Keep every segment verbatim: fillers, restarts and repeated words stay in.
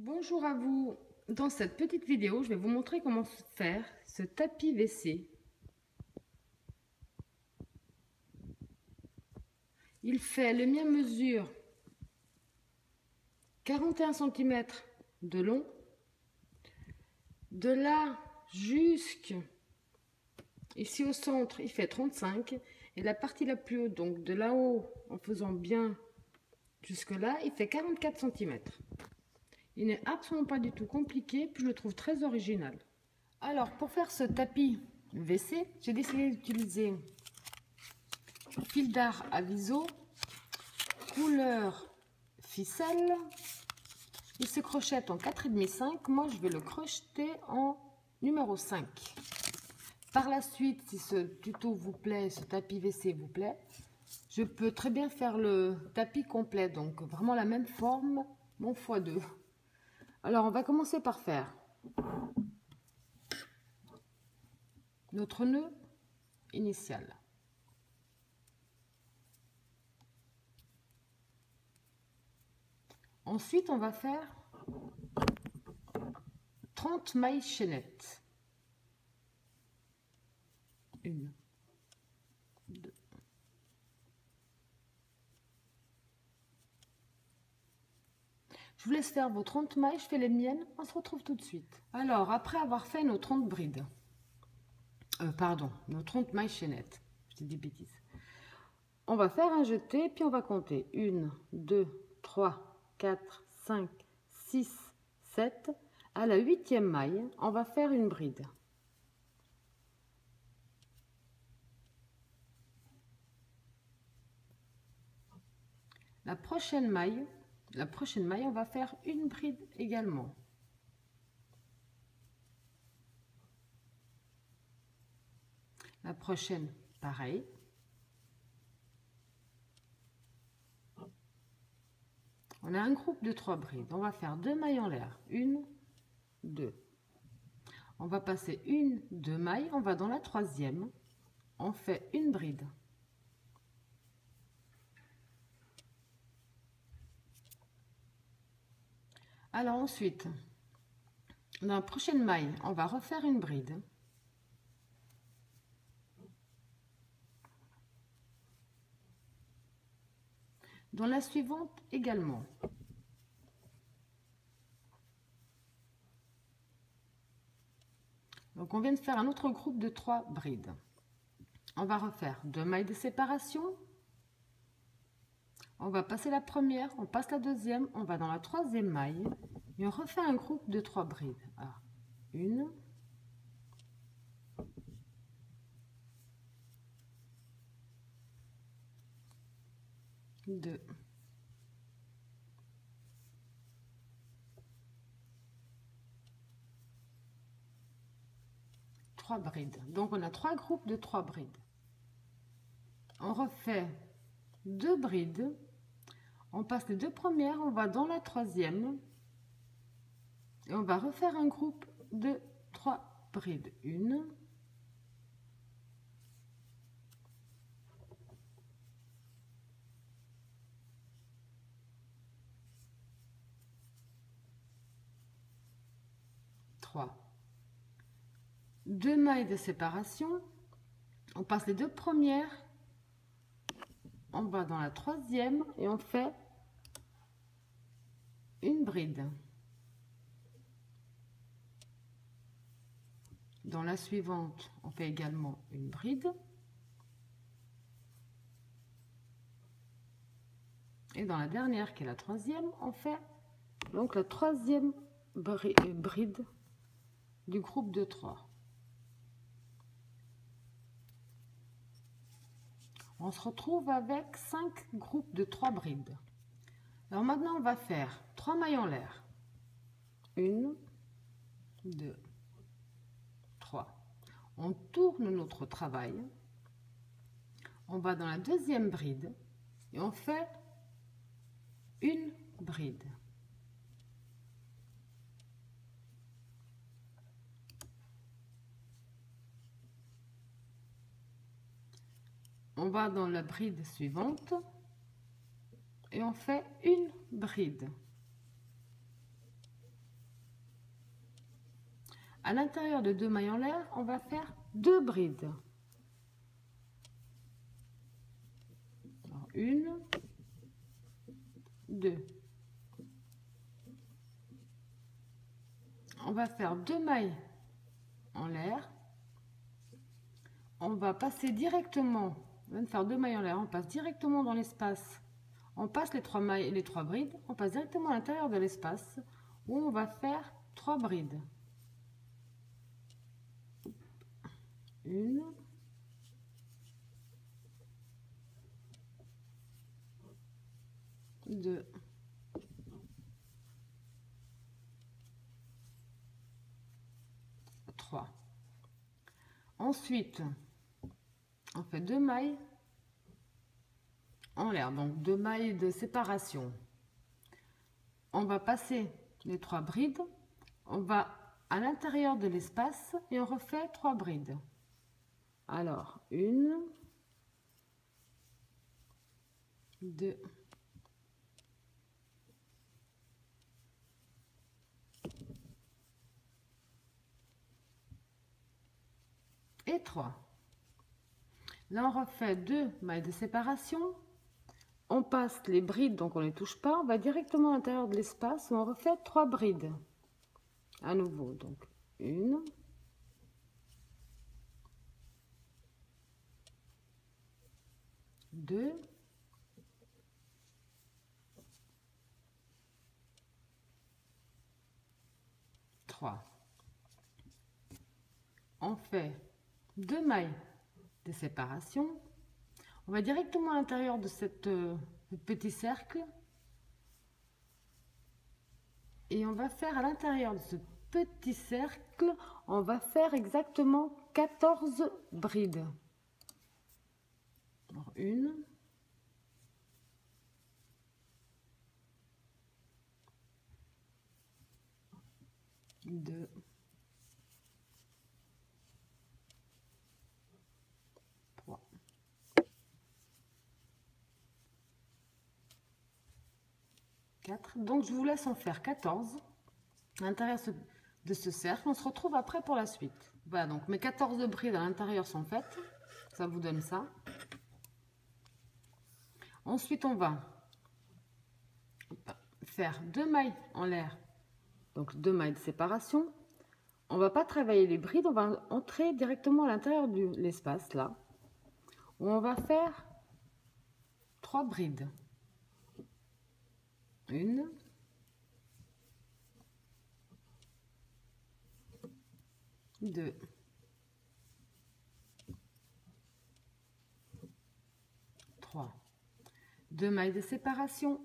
Bonjour à vous. Dans cette petite vidéo, je vais vous montrer comment faire ce tapis W C. Il fait, le mien mesure quarante et un centimètres de long. De là jusqu'à ici au centre, il fait trente-cinq. Et la partie la plus haute, donc de là-haut, en faisant bien jusque là, il fait quarante-quatre centimètres. Il n'est absolument pas du tout compliqué, puis je le trouve très original. Alors, pour faire ce tapis W C, j'ai décidé d'utiliser fil d'art Aviso, couleur ficelle. Il se crochette en quatre virgule cinq. Moi, je vais le crocheter en numéro cinq. Par la suite, si ce tuto vous plaît, ce tapis W C vous plaît, je peux très bien faire le tapis complet, donc vraiment la même forme, mon fois deux. Alors, on va commencer par faire notre nœud initial. Ensuite, on va faire trente mailles chaînettes. Une, deux. Je vous laisse faire vos trente mailles, je fais les miennes, on se retrouve tout de suite. Alors, après avoir fait nos trente brides, euh, pardon, nos trente mailles chaînettes, je t'ai dit bêtises, on va faire un jeté, puis on va compter un, deux, trois, quatre, cinq, six, sept. À la huitième maille, on va faire une bride. La prochaine maille, la prochaine maille, on va faire une bride également. La prochaine, pareil. On a un groupe de trois brides. On va faire deux mailles en l'air. Une, deux. On va passer une, deux mailles. On va dans la troisième. On fait une bride. Alors ensuite, dans la prochaine maille, on va refaire une bride. Dans la suivante également. Donc on vient de faire un autre groupe de trois brides. On va refaire deux mailles de séparation. On va passer la première, on passe la deuxième, on va dans la troisième maille et on refait un groupe de trois brides. Alors, une, deux, trois brides. Donc on a trois groupes de trois brides. On refait deux brides. On passe les deux premières, on va dans la troisième et on va refaire un groupe de trois brides. Une, trois. Deux mailles de séparation. On passe les deux premières, on va dans la troisième et on fait une bride. Dans la suivante, on fait également une bride. Et dans la dernière, qui est la troisième, on fait donc la troisième bride du groupe de trois. On se retrouve avec cinq groupes de trois brides. Alors maintenant, on va faire trois mailles en l'air. Une, deux, trois. On tourne notre travail. On va dans la deuxième bride et on fait une bride. On va dans la bride suivante et on fait une bride. à l'intérieur de deux mailles en l'air, on va faire deux brides. Alors, une, deux. On va faire deux mailles en l'air. On va passer directement, on vient de faire deux mailles en l'air, on passe directement dans l'espace. On passe les trois mailles et les trois brides, on passe directement à l'intérieur de l'espace où on va faire trois brides. Une, deux, trois. Ensuite, on fait deux mailles en l'air, donc deux mailles de séparation. On va passer les trois brides, on va à l'intérieur de l'espace et on refait trois brides. Alors, une, deux, et trois. Là, on refait deux mailles de séparation. On passe les brides, donc on ne les touche pas. On va directement à l'intérieur de l'espace où on refait trois brides. À nouveau, donc une, deux, trois. On fait deux mailles de séparation. On va directement à l'intérieur de cette euh, petit cercle et on va faire à l'intérieur de ce petit cercle, on va faire exactement quatorze brides. Alors, une, deux, trois, quatre. Donc je vous laisse en faire quatorze à l'intérieur de ce cercle. On se retrouve après pour la suite. Voilà, donc mes quatorze brides à l'intérieur sont faites. Ça vous donne ça. Ensuite, on va faire deux mailles en l'air, donc deux mailles de séparation. On va pas travailler les brides, on va entrer directement à l'intérieur de l'espace là, où on va faire trois brides. Une, deux, trois. Deux mailles de séparation.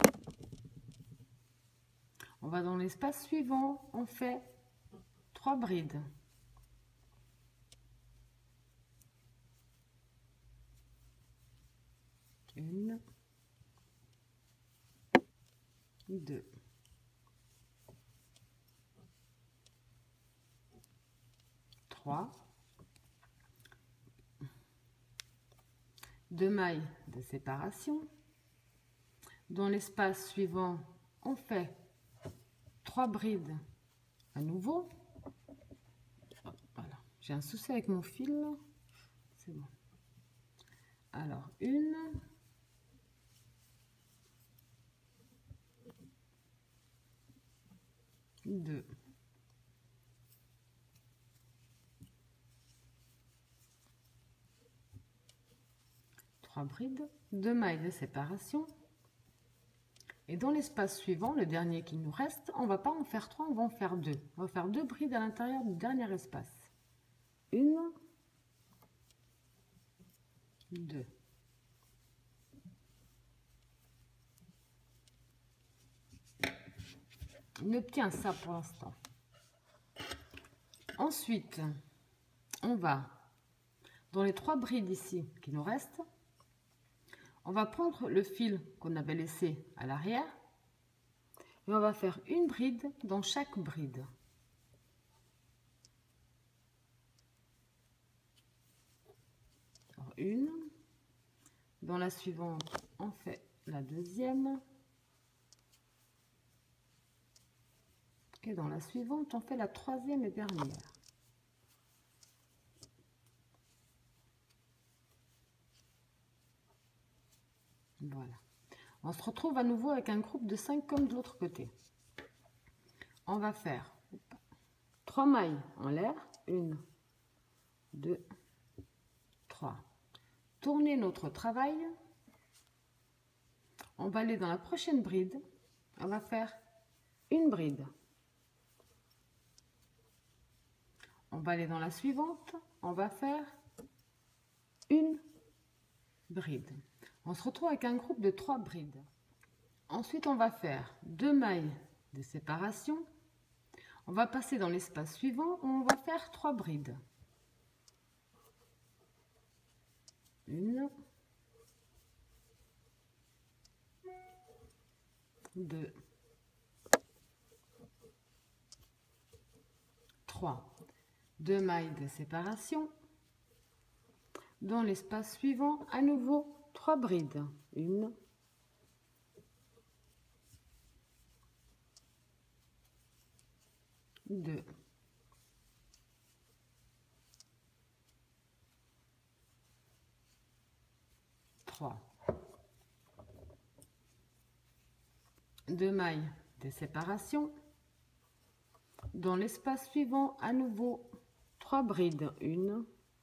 On va dans l'espace suivant, on fait trois brides. Une, deux, trois. Deux mailles de séparation. Dans l'espace suivant, on fait trois brides à nouveau. Voilà, j'ai un souci avec mon fil. C'est bon. Alors, une, deux, trois brides, deux mailles de séparation. Et dans l'espace suivant, le dernier qui nous reste, on va pas en faire trois, on va en faire deux. On va faire deux brides à l'intérieur du dernier espace. Une, deux. On obtient ça pour l'instant. Ensuite, on va, dans les trois brides ici qui nous restent, on va prendre le fil qu'on avait laissé à l'arrière et on va faire une bride dans chaque bride. Alors, une, dans la suivante, on fait la deuxième Et dans la suivante, on fait la troisième et dernière. Voilà. On se retrouve à nouveau avec un groupe de cinq comme de l'autre côté. On va faire trois mailles en l'air. une, deux, trois. Tourner notre travail. On va aller dans la prochaine bride. On va faire une bride. On va aller dans la suivante. On va faire une bride. On se retrouve avec un groupe de trois brides. Ensuite, on va faire deux mailles de séparation. On va passer dans l'espace suivant où on va faire trois brides. Une, deux, trois. Deux mailles de séparation. Dans l'espace suivant, à nouveau, trois brides. Une, deux, trois. Deux mailles de séparation. Dans l'espace suivant, à nouveau, trois brides. Une,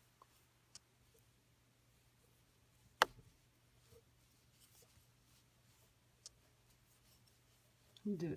deux,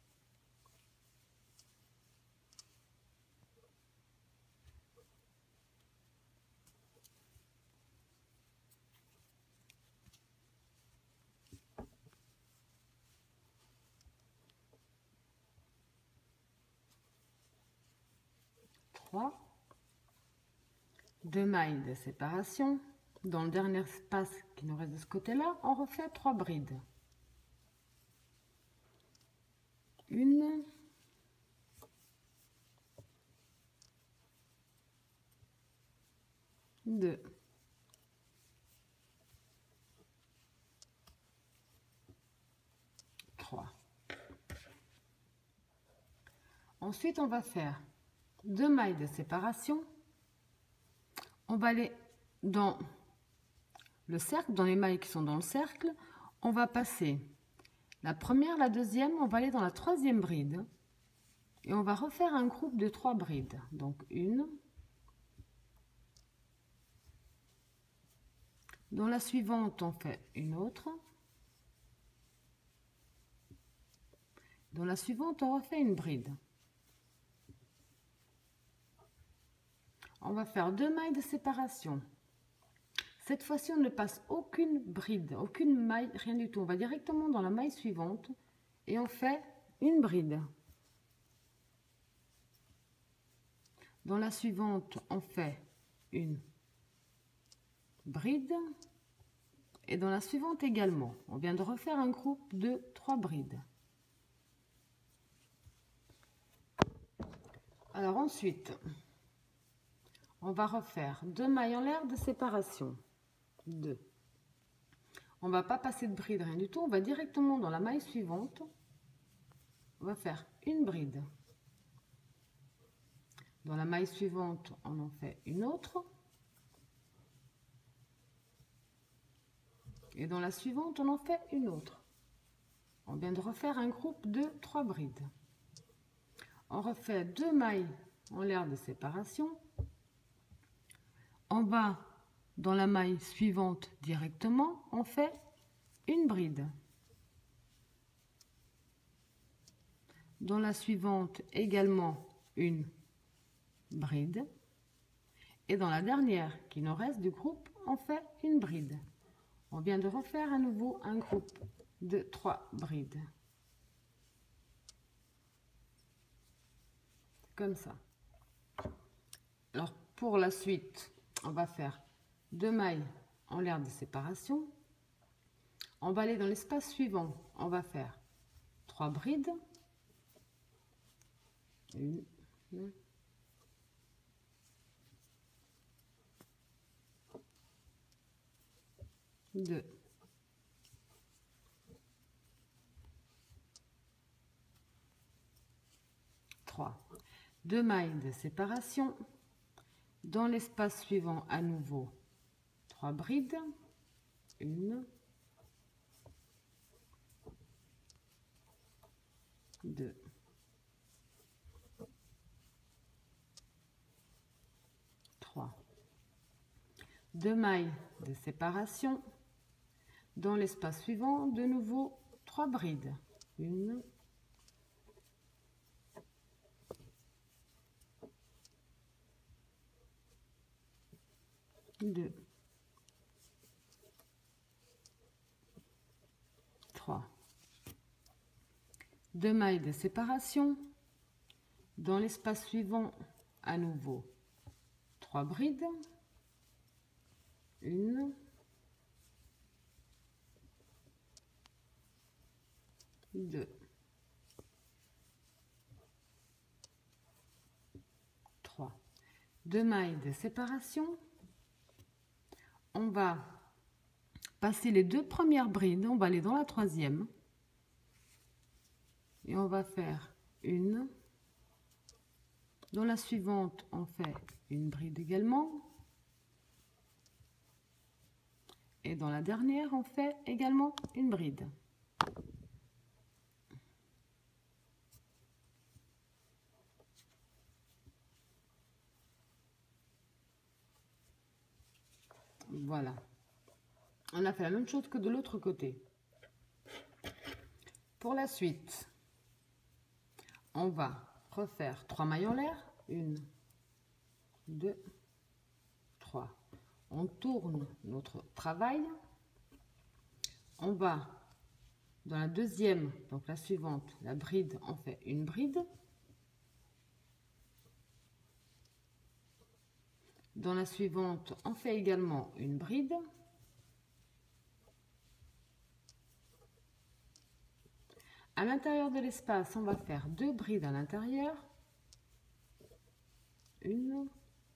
trois. Deux mailles de séparation. Dans le dernier espace qui nous reste de ce côté-là, on refait trois brides. Une, deux, trois. Ensuite, on va faire deux mailles de séparation. On va aller dans le cercle, dans les mailles qui sont dans le cercle. On va passer la première, la deuxième, on va aller dans la troisième bride. Et on va refaire un groupe de trois brides. Donc une. Dans la suivante, on fait une autre. Dans la suivante, on refait une bride. On va faire deux mailles de séparation. Cette fois-ci, on ne passe aucune bride, aucune maille, rien du tout. On va directement dans la maille suivante et on fait une bride. Dans la suivante, on fait une bride. Et dans la suivante également. On vient de refaire un groupe de trois brides. Alors ensuite, on va refaire deux mailles en l'air de séparation. Deux. On va pas passer de bride, rien du tout. On va directement dans la maille suivante. On va faire une bride. Dans la maille suivante, on en fait une autre. Et dans la suivante, on en fait une autre. On vient de refaire un groupe de trois brides. On refait deux mailles en l'air de séparation. En bas, dans la maille suivante directement, on fait une bride. Dans la suivante également une bride. Et dans la dernière qui nous reste du groupe, on fait une bride. On vient de refaire à nouveau un groupe de trois brides. Comme ça. Alors pour la suite, on va faire deux mailles en l'air de séparation. On va aller dans l'espace suivant. On va faire trois brides. Une, deux, deux, deux mailles de séparation. Dans l'espace suivant, à nouveau, trois brides. Une, deux, trois. Deux mailles de séparation. Dans l'espace suivant, de nouveau, trois brides. Une, deux, trois. Deux mailles de séparation. Dans l'espace suivant, à nouveau, trois brides. Une, deux, trois. Deux mailles de séparation. On va passer les deux premières brides, on va aller dans la troisième. Et on va faire une. Dans la suivante, on fait une bride également. Et dans la dernière, on fait également une bride. Voilà. On a fait la même chose que de l'autre côté. Pour la suite, on va refaire trois mailles en l'air. Une, deux, trois. On tourne notre travail. On va dans la deuxième, donc la suivante, la bride, on fait une bride. Dans la suivante, on fait également une bride. À l'intérieur de l'espace, on va faire deux brides à l'intérieur. Une,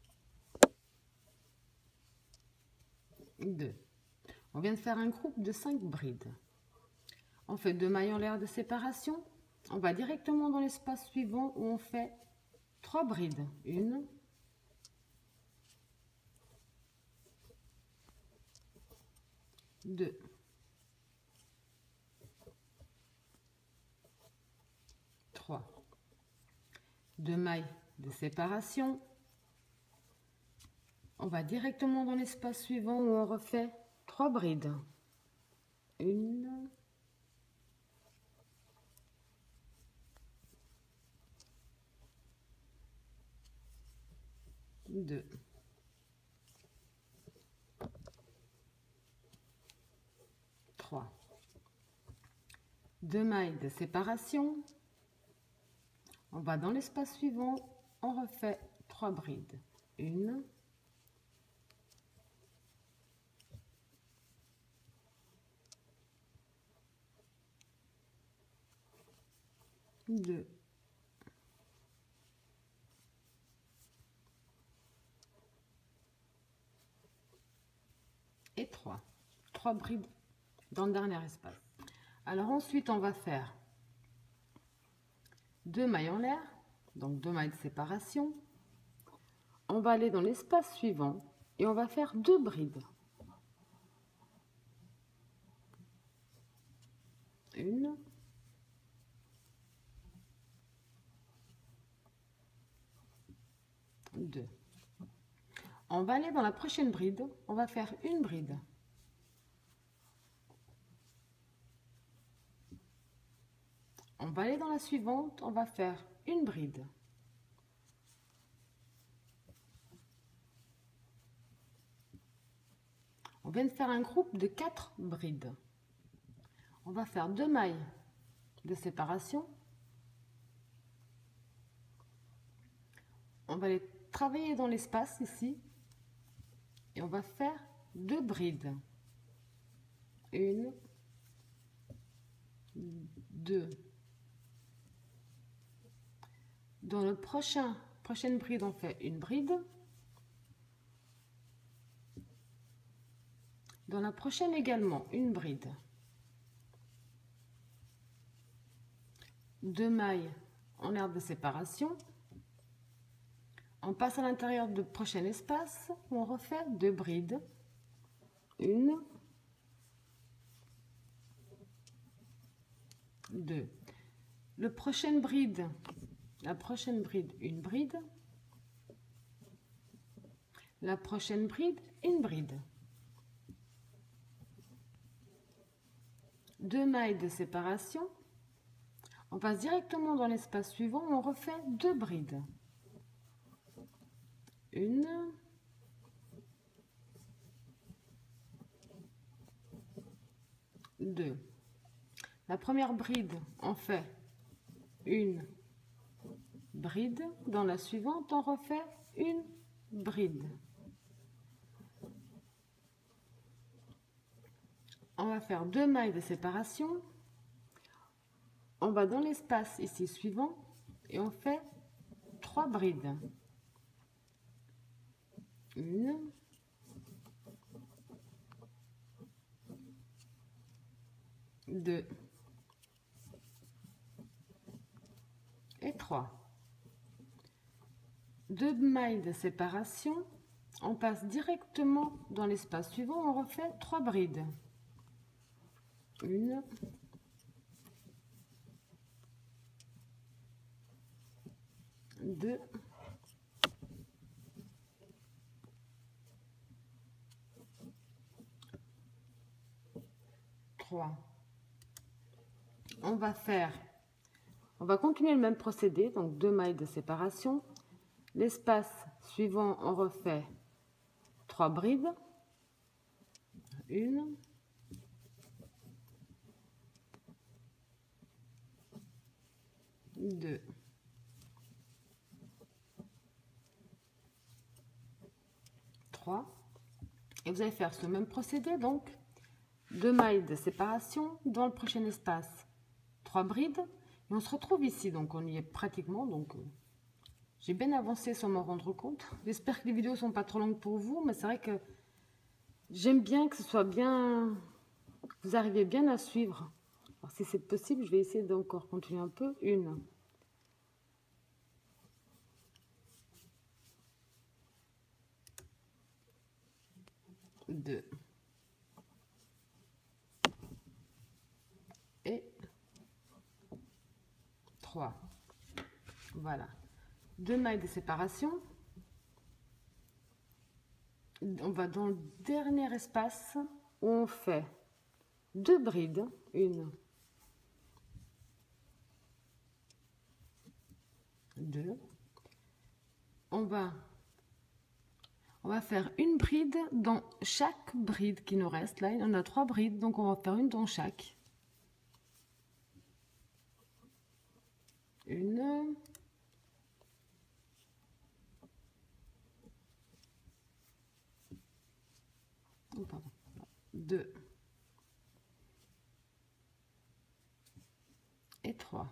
deux. On vient de faire un groupe de cinq brides. On fait deux mailles en l'air de séparation. On va directement dans l'espace suivant où on fait trois brides. Une, deux, trois. Deux mailles de séparation. On va directement dans l'espace suivant où on refait trois brides. Une, deux, trois. Deux mailles de séparation. On va dans l'espace suivant, on refait trois brides. Une, deux, et trois. Trois brides dans le dernier espace. Alors ensuite, on va faire deux mailles en l'air, donc deux mailles de séparation. On va aller dans l'espace suivant et on va faire deux brides. Une, deux. On va aller dans la prochaine bride, on va faire une bride. On va aller dans la suivante, on va faire une bride. On vient de faire un groupe de quatre brides. On va faire deux mailles de séparation. On va les travailler dans l'espace ici. Et on va faire deux brides. Une, deux. Dans le prochain, prochaine bride, on fait une bride. Dans la prochaine également, une bride. Deux mailles en l'air de séparation. On passe à l'intérieur du prochain espace où on refait deux brides. Une, deux. Le prochaine bride, la prochaine bride, une bride. La prochaine bride, une bride. Deux mailles de séparation. On passe directement dans l'espace suivant, on refait deux brides. Une, deux. La première bride, on fait une bride. Dans la suivante, on refait une bride. On va faire deux mailles de séparation. On va dans l'espace ici suivant et on fait trois brides. Une, deux et trois. Deux mailles de séparation. On passe directement dans l'espace suivant. On refait trois brides. Une, deux, trois. On va faire, on va continuer le même procédé, donc deux mailles de séparation. L'espace suivant, on refait trois brides. Une, deux, trois. Et vous allez faire ce même procédé, donc deux mailles de séparation dans le prochain espace, trois brides. Et on se retrouve ici, donc on y est pratiquement. Donc euh, j'ai bien avancé sans m'en rendre compte. J'espère que les vidéos sont pas trop longues pour vous, mais c'est vrai que j'aime bien que ce soit bien, que vous arriviez bien à suivre. Alors si c'est possible, je vais essayer d'encore continuer un peu. Une, deux et trois. Voilà. Deux mailles de séparation. On va dans le dernier espace où on fait deux brides. Une, deux. On va, on va faire une bride dans chaque bride qui nous reste. Là, il y en a trois brides, donc on va faire une dans chaque. Une, oh, pardon, deux et trois.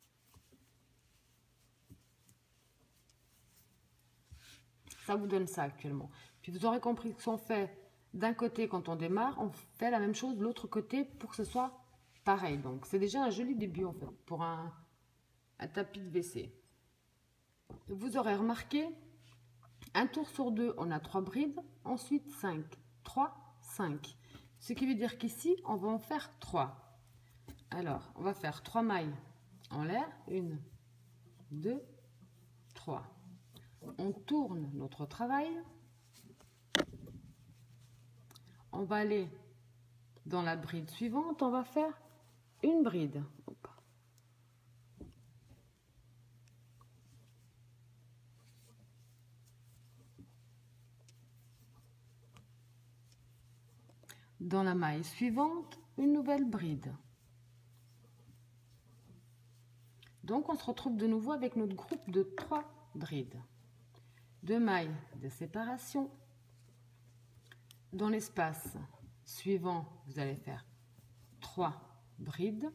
Ça vous donne ça actuellement. Puis vous aurez compris que si on fait d'un côté quand on démarre, on fait la même chose de l'autre côté pour que ce soit pareil. Donc c'est déjà un joli début en fait pour un, un tapis de W C. Vous aurez remarqué, un tour sur deux, on a trois brides, ensuite cinq, trois, cinq. Ce qui veut dire qu'ici, on va en faire trois. Alors, on va faire trois mailles en l'air, une, deux, trois. On tourne notre travail. On va aller dans la bride suivante, on va faire une bride. Hop. Dans la maille suivante, une nouvelle bride. Donc on se retrouve de nouveau avec notre groupe de trois brides. Deux mailles de séparation. Dans l'espace suivant, vous allez faire trois brides.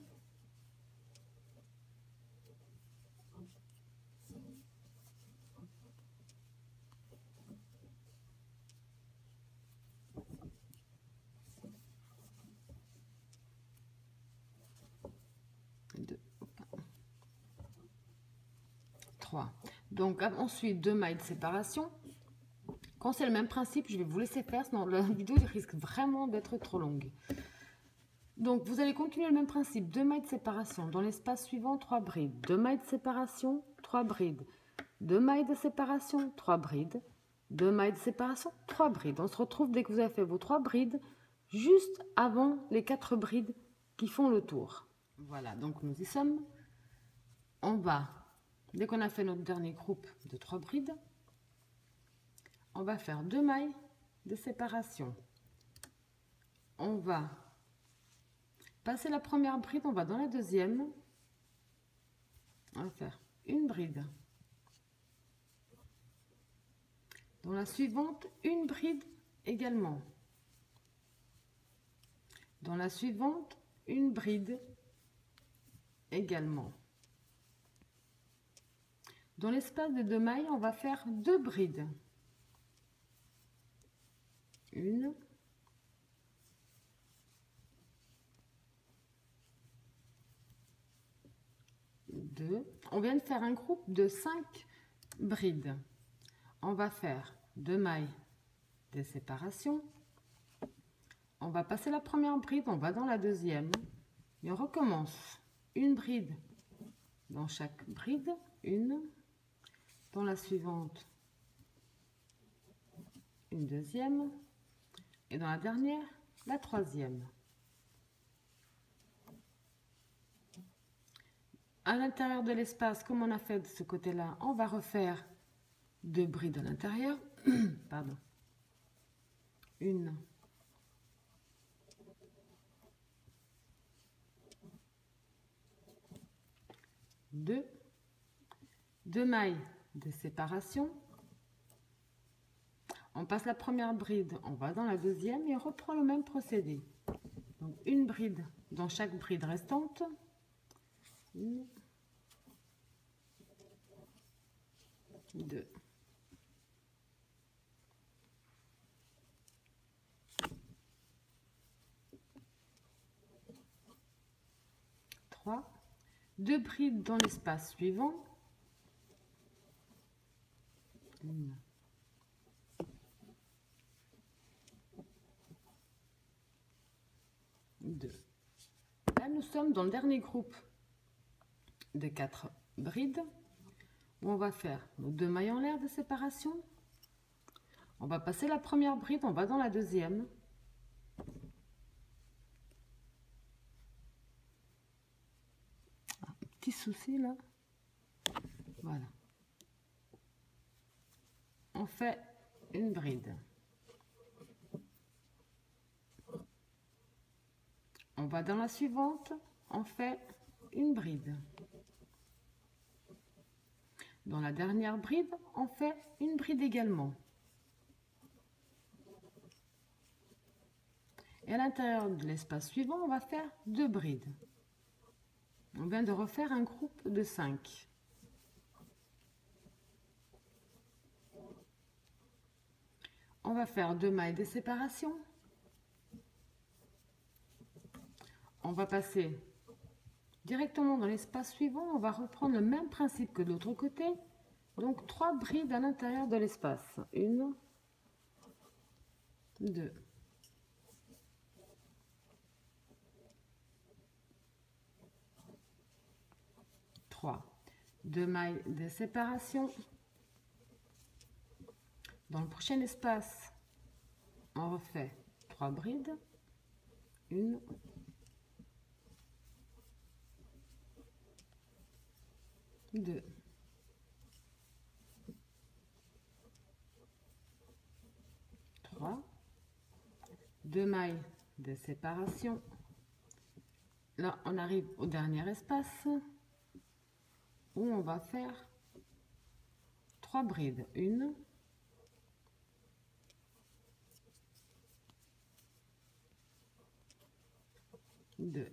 Deux, trois. Donc ensuite, deux mailles de séparation. Quand c'est le même principe, je vais vous laisser faire, sinon la vidéo risque vraiment d'être trop longue. Donc vous allez continuer le même principe, deux mailles de séparation. Dans l'espace suivant, trois brides. deux mailles de séparation, trois brides. deux mailles de séparation, trois brides. deux mailles de séparation, trois brides. On se retrouve dès que vous avez fait vos trois brides, juste avant les quatre brides qui font le tour. Voilà, donc nous y sommes. On va, dès qu'on a fait notre dernier groupe de trois brides, on va faire deux mailles de séparation. On va passer la première bride, on va dans la deuxième. On va faire une bride. Dans la suivante, une bride également. Dans la suivante, une bride également. Dans l'espace de deux mailles, on va faire deux brides. Une. Deux. On vient de faire un groupe de cinq brides. On va faire deux mailles de séparation. On va passer la première bride, on va dans la deuxième. Et on recommence. Une bride dans chaque bride. Une. Dans la suivante, une deuxième. Et dans la dernière, la troisième. À l'intérieur de l'espace, comme on a fait de ce côté-là, on va refaire deux brides à l'intérieur. Pardon. Une. Deux. Deux mailles de séparation. On passe la première bride, on va dans la deuxième et on reprend le même procédé. Donc une bride dans chaque bride restante. Une, deux, trois, deux brides dans l'espace suivant. Une, deux. Là, nous sommes dans le dernier groupe de quatre brides où on va faire nos deux mailles en l'air de séparation. On va passer la première bride, on va dans la deuxième. Un petit souci là. Voilà. On fait une bride. On va dans la suivante, on fait une bride. Dans la dernière bride, on fait une bride également. Et à l'intérieur de l'espace suivant, on va faire deux brides. On vient de refaire un groupe de cinq. On va faire deux mailles de séparation. On va passer directement dans l'espace suivant. On va reprendre le même principe que de l'autre côté. Donc trois brides à l'intérieur de l'espace. Une, deux, trois. Deux mailles de séparation. Dans le prochain espace, on refait trois brides. Une, deux, trois, deux mailles de séparation. Là, on arrive au dernier espace où on va faire trois brides. Une, deux,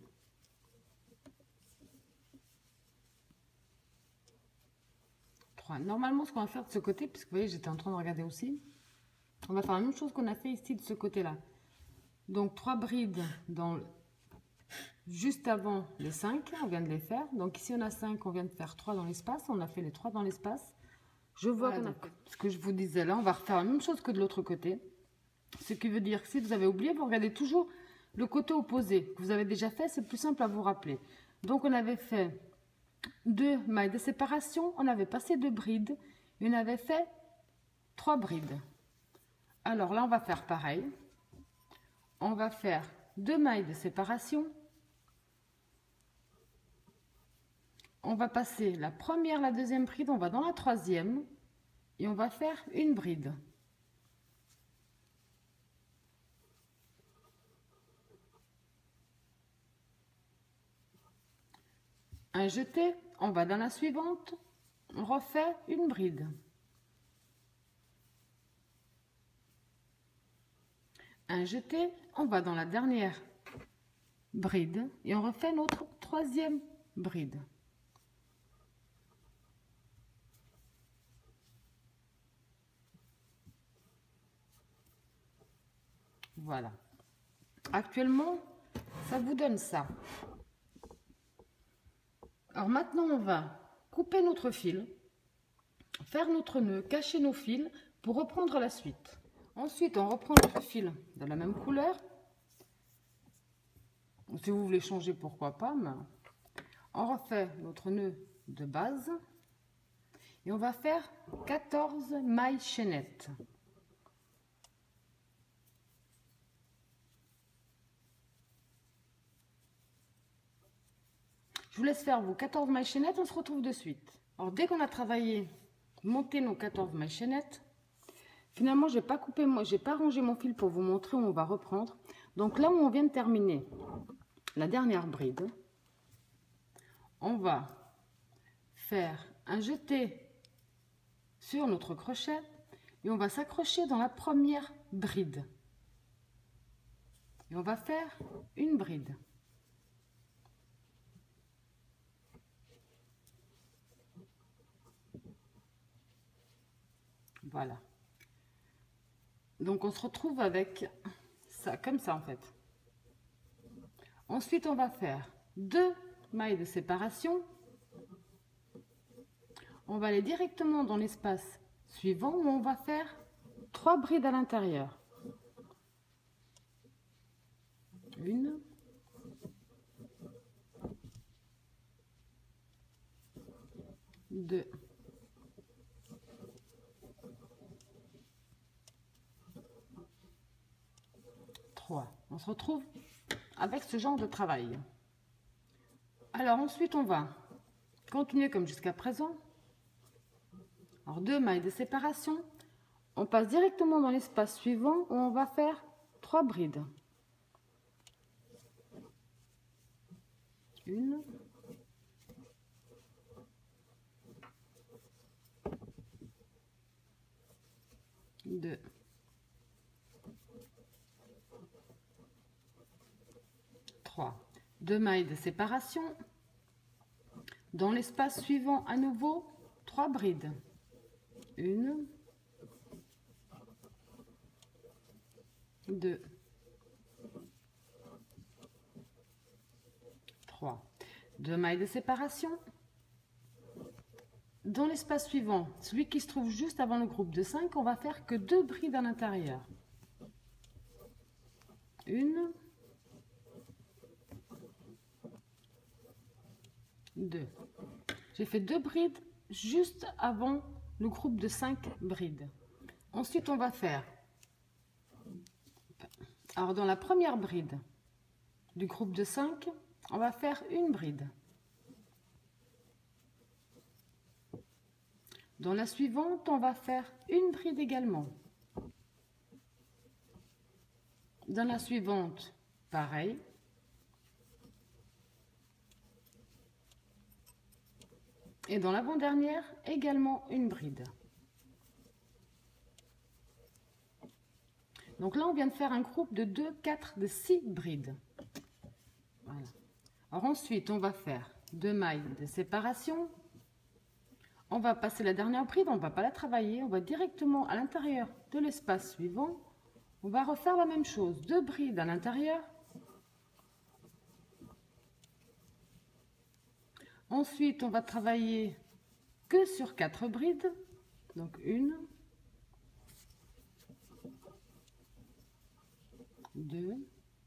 trois. Normalement, ce qu'on va faire de ce côté, puisque vous voyez, j'étais en train de regarder aussi, on va faire la même chose qu'on a fait ici de ce côté-là. Donc, trois brides dans juste avant les cinq, on vient de les faire. Donc, ici, on a cinq, on vient de faire trois dans l'espace. On a fait les trois dans l'espace. Je vois voilà, qu'on a... Ce que je vous disais là, on va refaire la même chose que de l'autre côté. Ce qui veut dire que si vous avez oublié, vous regardez toujours le côté opposé que vous avez déjà fait. C'est plus simple à vous rappeler. Donc, on avait fait deux mailles de séparation. On avait passé deux brides. Et on avait fait trois brides. Alors là, on va faire pareil. On va faire deux mailles de séparation. On va passer la première, la deuxième bride. On va dans la troisième. Et on va faire une bride. Un jeté, on va dans la suivante, on refait une bride. Un jeté, on va dans la dernière bride et on refait notre troisième bride. Voilà. Actuellement, ça vous donne ça. Alors maintenant, on va couper notre fil, faire notre nœud, cacher nos fils pour reprendre la suite. Ensuite, on reprend notre fil de la même couleur. Si vous voulez changer, pourquoi pas. Mais on refait notre nœud de base et on va faire quatorze mailles chaînettes. Je vous laisse faire vos quatorze mailles chaînettes, on se retrouve de suite. Alors dès qu'on a travaillé, monté nos quatorze mailles chaînettes, finalement j'ai pas coupé, moi j'ai pas rangé mon fil pour vous montrer où on va reprendre. Donc là où on vient de terminer la dernière bride, on va faire un jeté sur notre crochet et on va s'accrocher dans la première bride. Et on va faire une bride. Voilà. Donc on se retrouve avec ça, comme ça en fait. Ensuite, on va faire deux mailles de séparation. On va aller directement dans l'espace suivant où on va faire trois brides à l'intérieur. Une. Deux. On se retrouve avec ce genre de travail. Alors ensuite, on va continuer comme jusqu'à présent. Alors deux mailles de séparation. On passe directement dans l'espace suivant où on va faire trois brides. Une. Deux. Deux mailles de séparation. Dans l'espace suivant, à nouveau, trois brides. Une, deux, trois. Deux mailles de séparation. Dans l'espace suivant, celui qui se trouve juste avant le groupe de cinq, on va faire que deux brides à l'intérieur. Une, deux. J'ai fait deux brides juste avant le groupe de cinq brides. Ensuite, on va faire, alors dans la première bride du groupe de cinq, on va faire une bride. Dans la suivante, on va faire une bride également. Dans la suivante, pareil. Et dans l'avant-dernière, également une bride. Donc là, on vient de faire un groupe de deux, quatre, de six brides. Voilà. Alors ensuite, on va faire deux mailles de séparation. On va passer la dernière bride, on ne va pas la travailler. On va directement à l'intérieur de l'espace suivant. On va refaire la même chose. Deux brides à l'intérieur. Ensuite, on va travailler que sur quatre brides. Donc une, deux,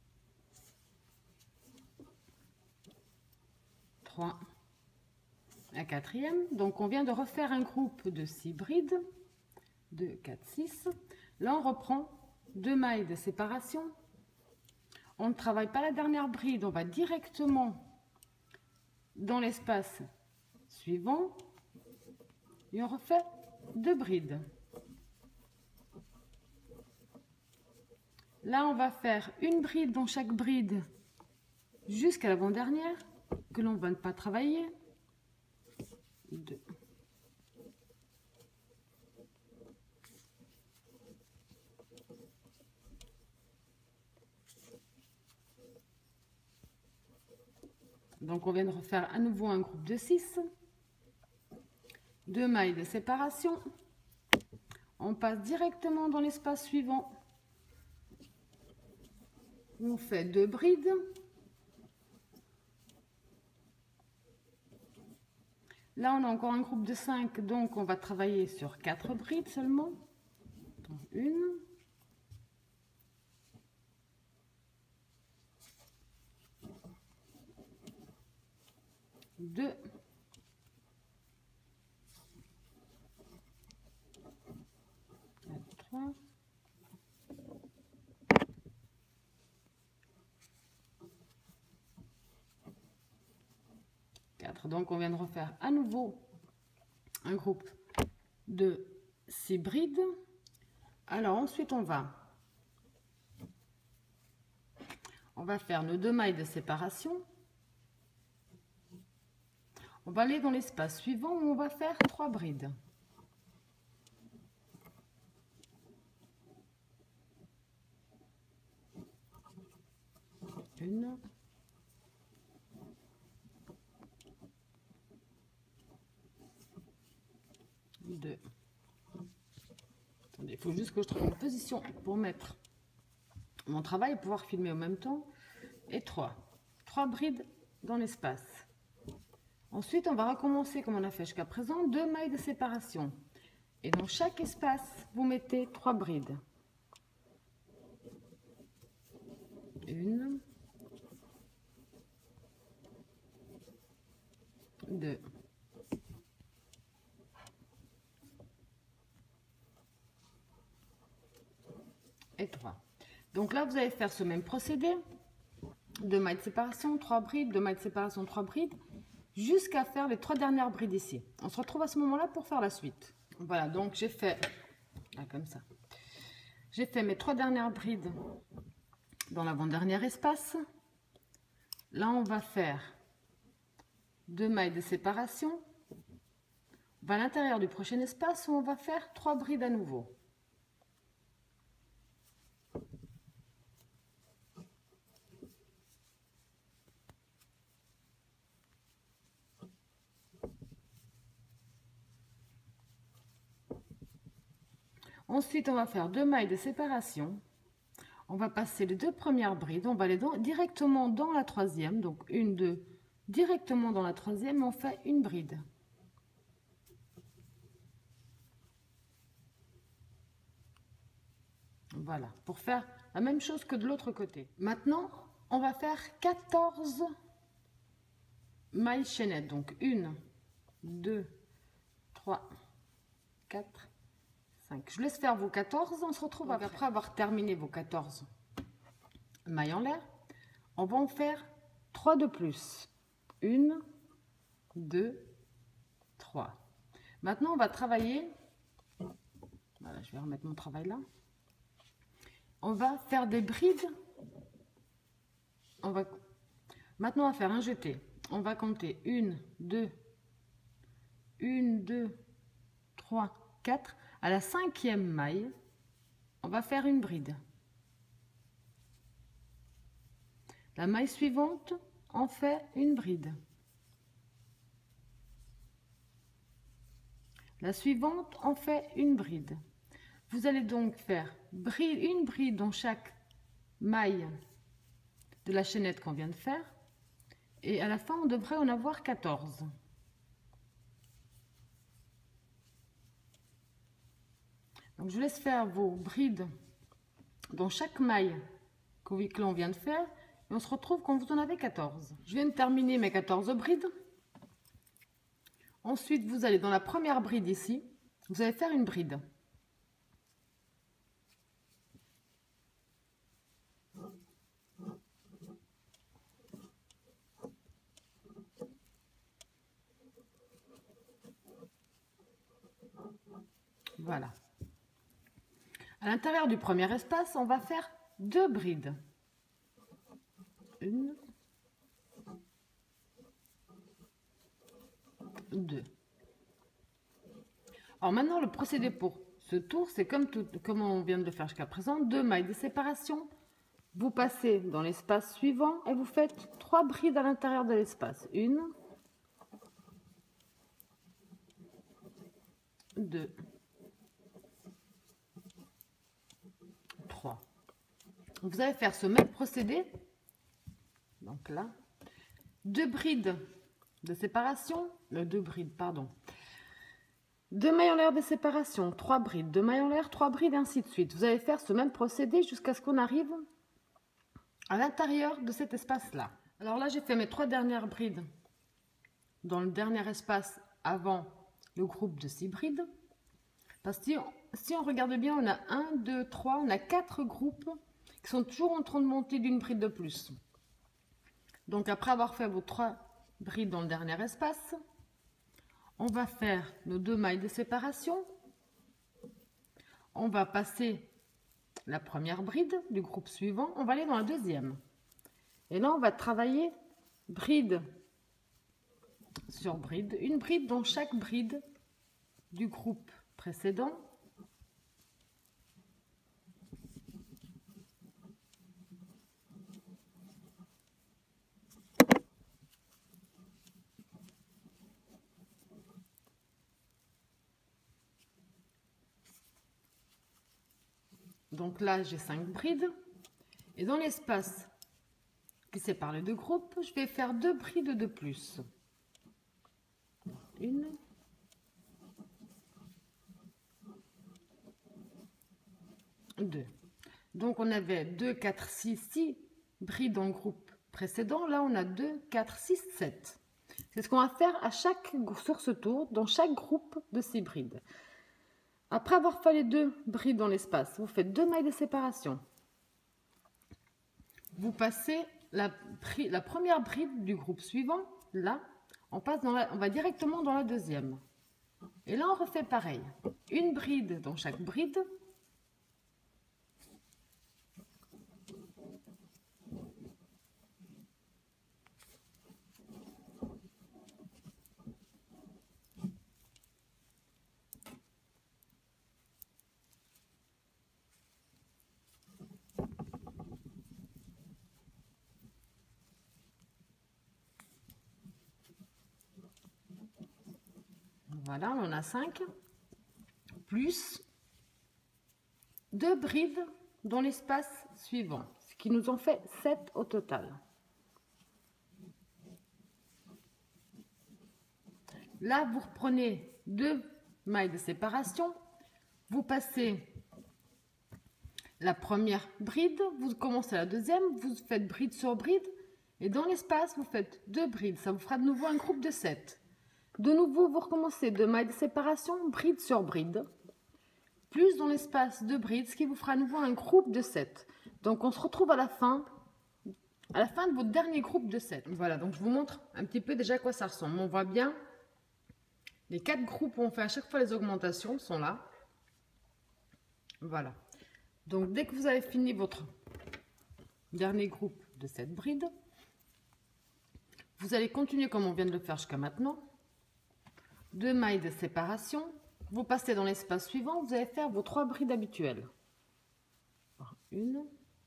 trois, un quatrième. Donc on vient de refaire un groupe de six brides, deux, quatre, six. Là on reprend deux mailles de séparation. On ne travaille pas la dernière bride, on va directement dans l'espace suivant et on refait deux brides. Là on va faire une bride dans chaque bride jusqu'à l'avant-dernière que l'on ne va pas travailler. Deux. Donc on vient de refaire à nouveau un groupe de six, deux mailles de séparation, on passe directement dans l'espace suivant, on fait deux brides, là on a encore un groupe de cinq, donc on va travailler sur quatre brides seulement. Donc une, deux, trois, quatre. Donc on vient de refaire à nouveau un groupe de six brides. Alors ensuite on va on va faire nos deux mailles de séparation. On va aller dans l'espace suivant où on va faire trois brides. Une, deux. Attendez, il faut juste que je trouve une position pour mettre mon travail et pouvoir filmer en même temps. Et trois. Trois brides dans l'espace. Ensuite, on va recommencer comme on a fait jusqu'à présent, deux mailles de séparation. Et dans chaque espace, vous mettez trois brides. Une, deux, et trois. Donc là, vous allez faire ce même procédé. Deux mailles de séparation, trois brides, deux mailles de séparation, trois brides, jusqu'à faire les trois dernières brides ici. On se retrouve à ce moment-là pour faire la suite. Voilà, donc j'ai fait, là, comme ça. J'ai fait mes trois dernières brides dans l'avant-dernier espace. Là, on va faire deux mailles de séparation. On va à l'intérieur du prochain espace où on va faire trois brides à nouveau. Ensuite, on va faire deux mailles de séparation. On va passer les deux premières brides. On va aller dans, directement dans la troisième. Donc, une, deux, directement dans la troisième. On fait une bride. Voilà, pour faire la même chose que de l'autre côté. Maintenant, on va faire quatorze mailles chaînettes. Donc, une, deux, trois, quatre, cinq. Je laisse faire vos quatorze. On se retrouve après. après avoir terminé vos quatorze mailles en l'air. On va en faire trois de plus. une, deux, trois. Maintenant, on va travailler. Voilà, je vais remettre mon travail là. On va faire des brides. On va maintenant on va faire un jeté. On va compter une, deux, une, deux, trois, quatre. À la cinquième maille, on va faire une bride. La maille suivante, on fait une bride. La suivante, on fait une bride. Vous allez donc faire bride, une bride dans chaque maille de la chaînette qu'on vient de faire. Et à la fin, on devrait en avoir quatorze. Donc, je vous laisse faire vos brides dans chaque maille que l'on vient de faire. Et on se retrouve quand vous en avez quatorze. Je viens de terminer mes quatorze brides. Ensuite, vous allez dans la première bride ici. Vous allez faire une bride. Voilà. À l'intérieur du premier espace, on va faire deux brides. Une, deux. Alors maintenant, le procédé pour ce tour, c'est comme, tout, comme on vient de le faire jusqu'à présent. Deux mailles de séparation. Vous passez dans l'espace suivant et vous faites trois brides à l'intérieur de l'espace. Une, deux, trois. Vous allez faire ce même procédé. Donc là, deux brides de séparation, euh, deux brides, pardon. Deux mailles en l'air de séparation, trois brides, deux mailles en l'air, trois brides, et ainsi de suite. Vous allez faire ce même procédé jusqu'à ce qu'on arrive à l'intérieur de cet espace-là. Alors là, j'ai fait mes trois dernières brides dans le dernier espace avant le groupe de six brides. Parce que si on, si on regarde bien, on a un, deux, trois, on a quatre groupes qui sont toujours en train de monter d'une bride de plus. Donc après avoir fait vos trois brides dans le dernier espace, on va faire nos deux mailles de séparation. On va passer la première bride du groupe suivant. On va aller dans la deuxième. Et là, on va travailler bride sur bride. Une bride dans chaque bride du groupe précédent. Donc là, j'ai cinq brides. Et dans l'espace qui sépare les deux groupes, je vais faire deux brides de plus. Une. Deux. Donc on avait deux, quatre, six, six brides dans le groupe précédent. Là, on a deux, quatre, six, sept. C'est ce qu'on va faire à chaque, sur ce tour, dans chaque groupe de six brides. Après avoir fait les deux brides dans l'espace, vous faites deux mailles de séparation. Vous passez la, la première bride du groupe suivant, là, on, passe dans la, on va directement dans la deuxième. Et là, on refait pareil. Une bride dans chaque bride. Voilà, on en a cinq, plus deux brides dans l'espace suivant, ce qui nous en fait sept au total. Là, vous reprenez deux mailles de séparation, vous passez la première bride, vous commencez la deuxième, vous faites bride sur bride, et dans l'espace, vous faites deux brides. Ça vous fera de nouveau un groupe de sept. De nouveau, vous recommencez deux mailles de séparation, bride sur bride, plus dans l'espace de bride, ce qui vous fera à nouveau un groupe de sept. Donc, on se retrouve à la fin, à la fin de votre dernier groupe de sept. Voilà, donc je vous montre un petit peu déjà à quoi ça ressemble. On voit bien, les quatre groupes où on fait à chaque fois les augmentations sont là. Voilà. Donc, dès que vous avez fini votre dernier groupe de sept brides, vous allez continuer comme on vient de le faire jusqu'à maintenant. Deux mailles de séparation, vous passez dans l'espace suivant, vous allez faire vos trois brides habituelles. Une,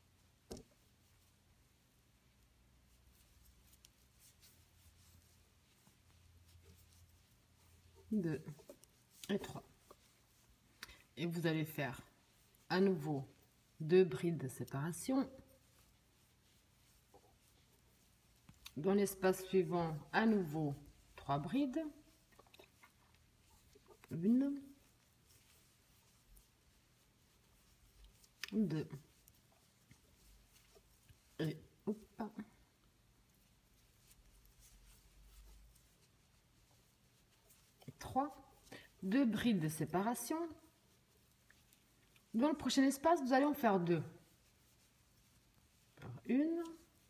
deux et trois. Et vous allez faire à nouveau deux brides de séparation. Dans l'espace suivant, à nouveau trois brides. Une, deux et hop, trois, deux brides de séparation. Dans le prochain espace, vous allez en faire deux. Alors, une,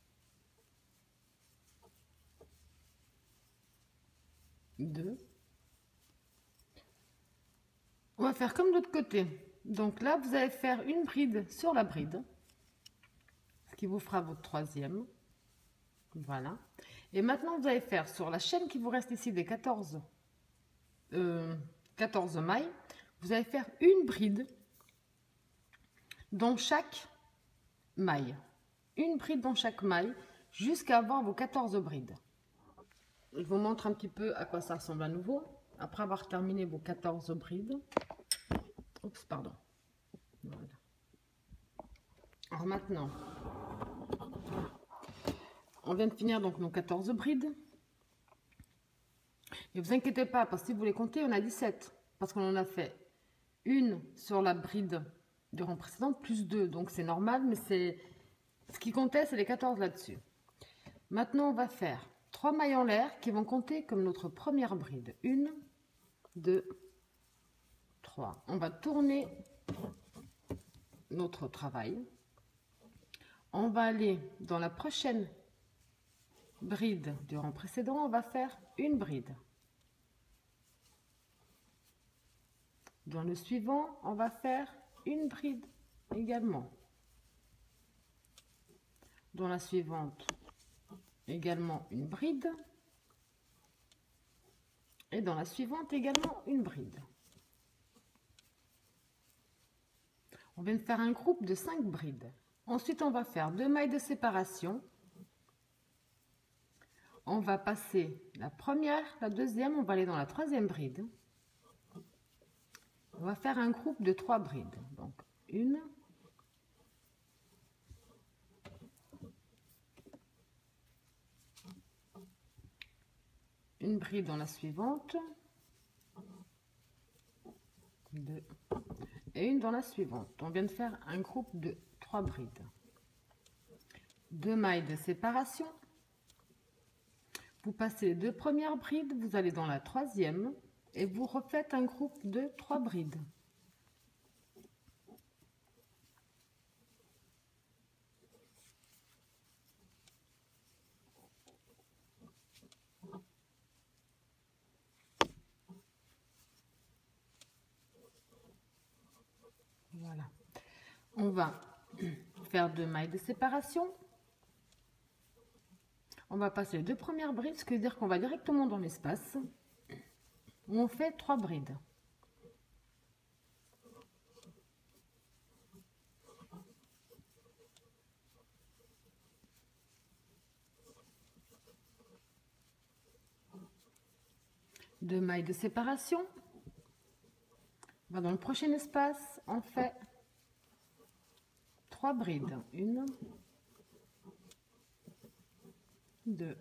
deux. On va faire comme de l'autre côté. Donc là, vous allez faire une bride sur la bride, ce qui vous fera votre troisième. Voilà. Et maintenant, vous allez faire sur la chaîne qui vous reste ici des quatorze, euh, quatorze mailles, vous allez faire une bride dans chaque maille. Une bride dans chaque maille jusqu'à avoir vos quatorze brides. Je vous montre un petit peu à quoi ça ressemble à nouveau. Après avoir terminé vos quatorze brides. Oups, pardon. Voilà. Alors maintenant, on vient de finir donc nos quatorze brides. Et vous inquiétez pas, parce que si vous les comptez, on a dix-sept. Parce qu'on en a fait une sur la bride du rang précédent, plus deux. Donc c'est normal, mais c'est ce qui comptait, c'est les quatorze là-dessus. Maintenant, on va faire trois mailles en l'air qui vont compter comme notre première bride. Une, deux, trois. On va tourner notre travail. On va aller dans la prochaine bride du rang précédent, on va faire une bride. Dans le suivant, on va faire une bride également. Dans la suivante, également une bride. Et dans la suivante, également une bride. On vient de faire un groupe de cinq brides. Ensuite, on va faire deux mailles de séparation. On va passer la première, la deuxième, on va aller dans la troisième bride. On va faire un groupe de trois brides. Donc, une, une bride dans la suivante, deux, et une dans la suivante. On vient de faire un groupe de trois brides. Deux mailles de séparation. Vous passez les deux premières brides, vous allez dans la troisième et vous refaites un groupe de trois brides. Voilà. On va faire deux mailles de séparation. On va passer les deux premières brides, ce qui veut dire qu'on va directement dans l'espace où on fait trois brides. Deux mailles de séparation. On va dans le prochain espace, on fait trois brides. Une, deux,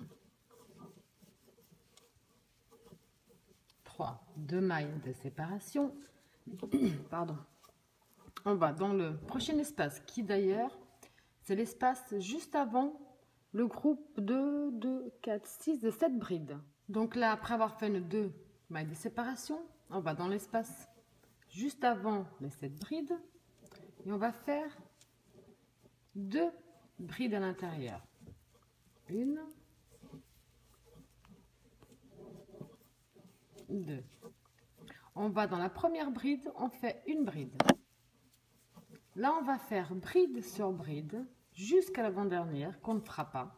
trois. Deux mailles de séparation. Pardon. On va dans le prochain espace qui d'ailleurs, c'est l'espace juste avant le groupe de deux, quatre, six, de sept brides. Donc là, après avoir fait nos deux mailles de séparation, on va dans l'espace juste avant les sept brides et on va faire deux brides à l'intérieur. Une, deux. On va dans la première bride, on fait une bride. Là, on va faire bride sur bride jusqu'à l'avant-dernière qu'on ne fera pas.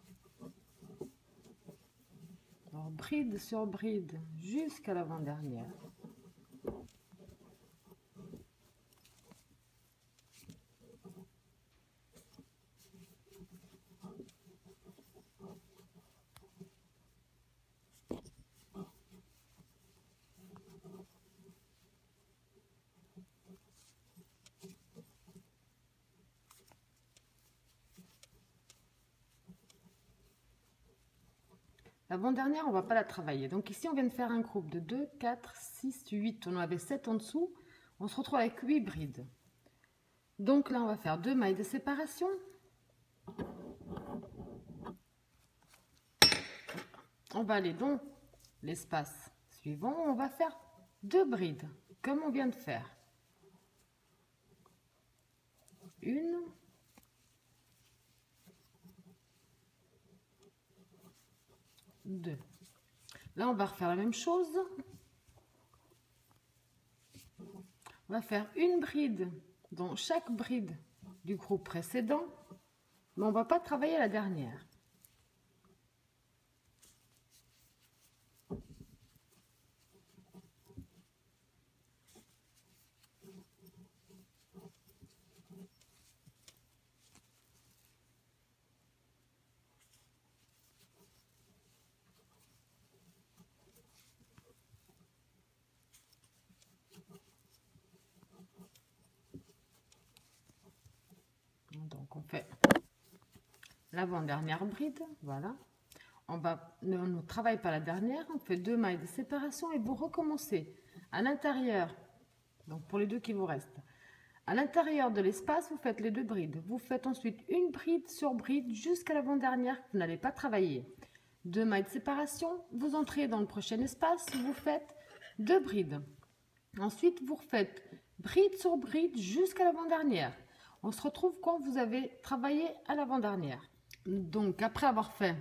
Alors, bride sur bride jusqu'à l'avant-dernière. L'avant-dernière, on ne va pas la travailler. Donc ici, on vient de faire un groupe de deux, quatre, six, huit. On en avait sept en dessous. On se retrouve avec huit brides. Donc là, on va faire deux mailles de séparation. On va aller dans l'espace suivant. On va faire deux brides, comme on vient de faire. Une. Deux. Là, on va refaire la même chose. On va faire une bride dans chaque bride du groupe précédent, mais on ne va pas travailler la dernière. Donc on fait l'avant-dernière bride, voilà. On va, ne, ne travaille pas la dernière, on fait deux mailles de séparation et vous recommencez à l'intérieur, donc pour les deux qui vous restent. À l'intérieur de l'espace, vous faites les deux brides. Vous faites ensuite une bride sur bride jusqu'à l'avant-dernière que vous n'allez pas travailler. Deux mailles de séparation, vous entrez dans le prochain espace, vous faites deux brides. Ensuite, vous refaites bride sur bride jusqu'à l'avant-dernière. On se retrouve quand vous avez travaillé à l'avant-dernière. Donc, après avoir fait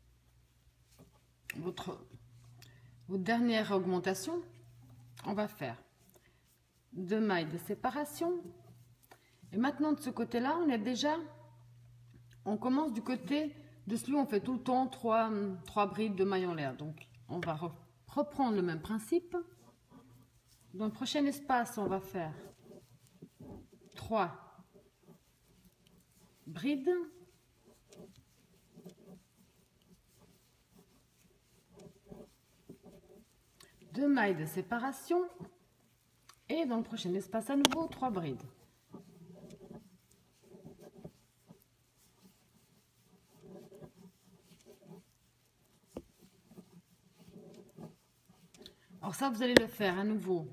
votre, votre dernière augmentation, on va faire deux mailles de séparation. Et maintenant, de ce côté-là, on est déjà... On commence du côté de celui où on fait tout le temps trois, trois brides de mailles en l'air. Donc, on va re, reprendre le même principe. Dans le prochain espace, on va faire trois brides. Deux mailles de séparation. Et dans le prochain espace, à nouveau, trois brides. Alors ça, vous allez le faire à nouveau.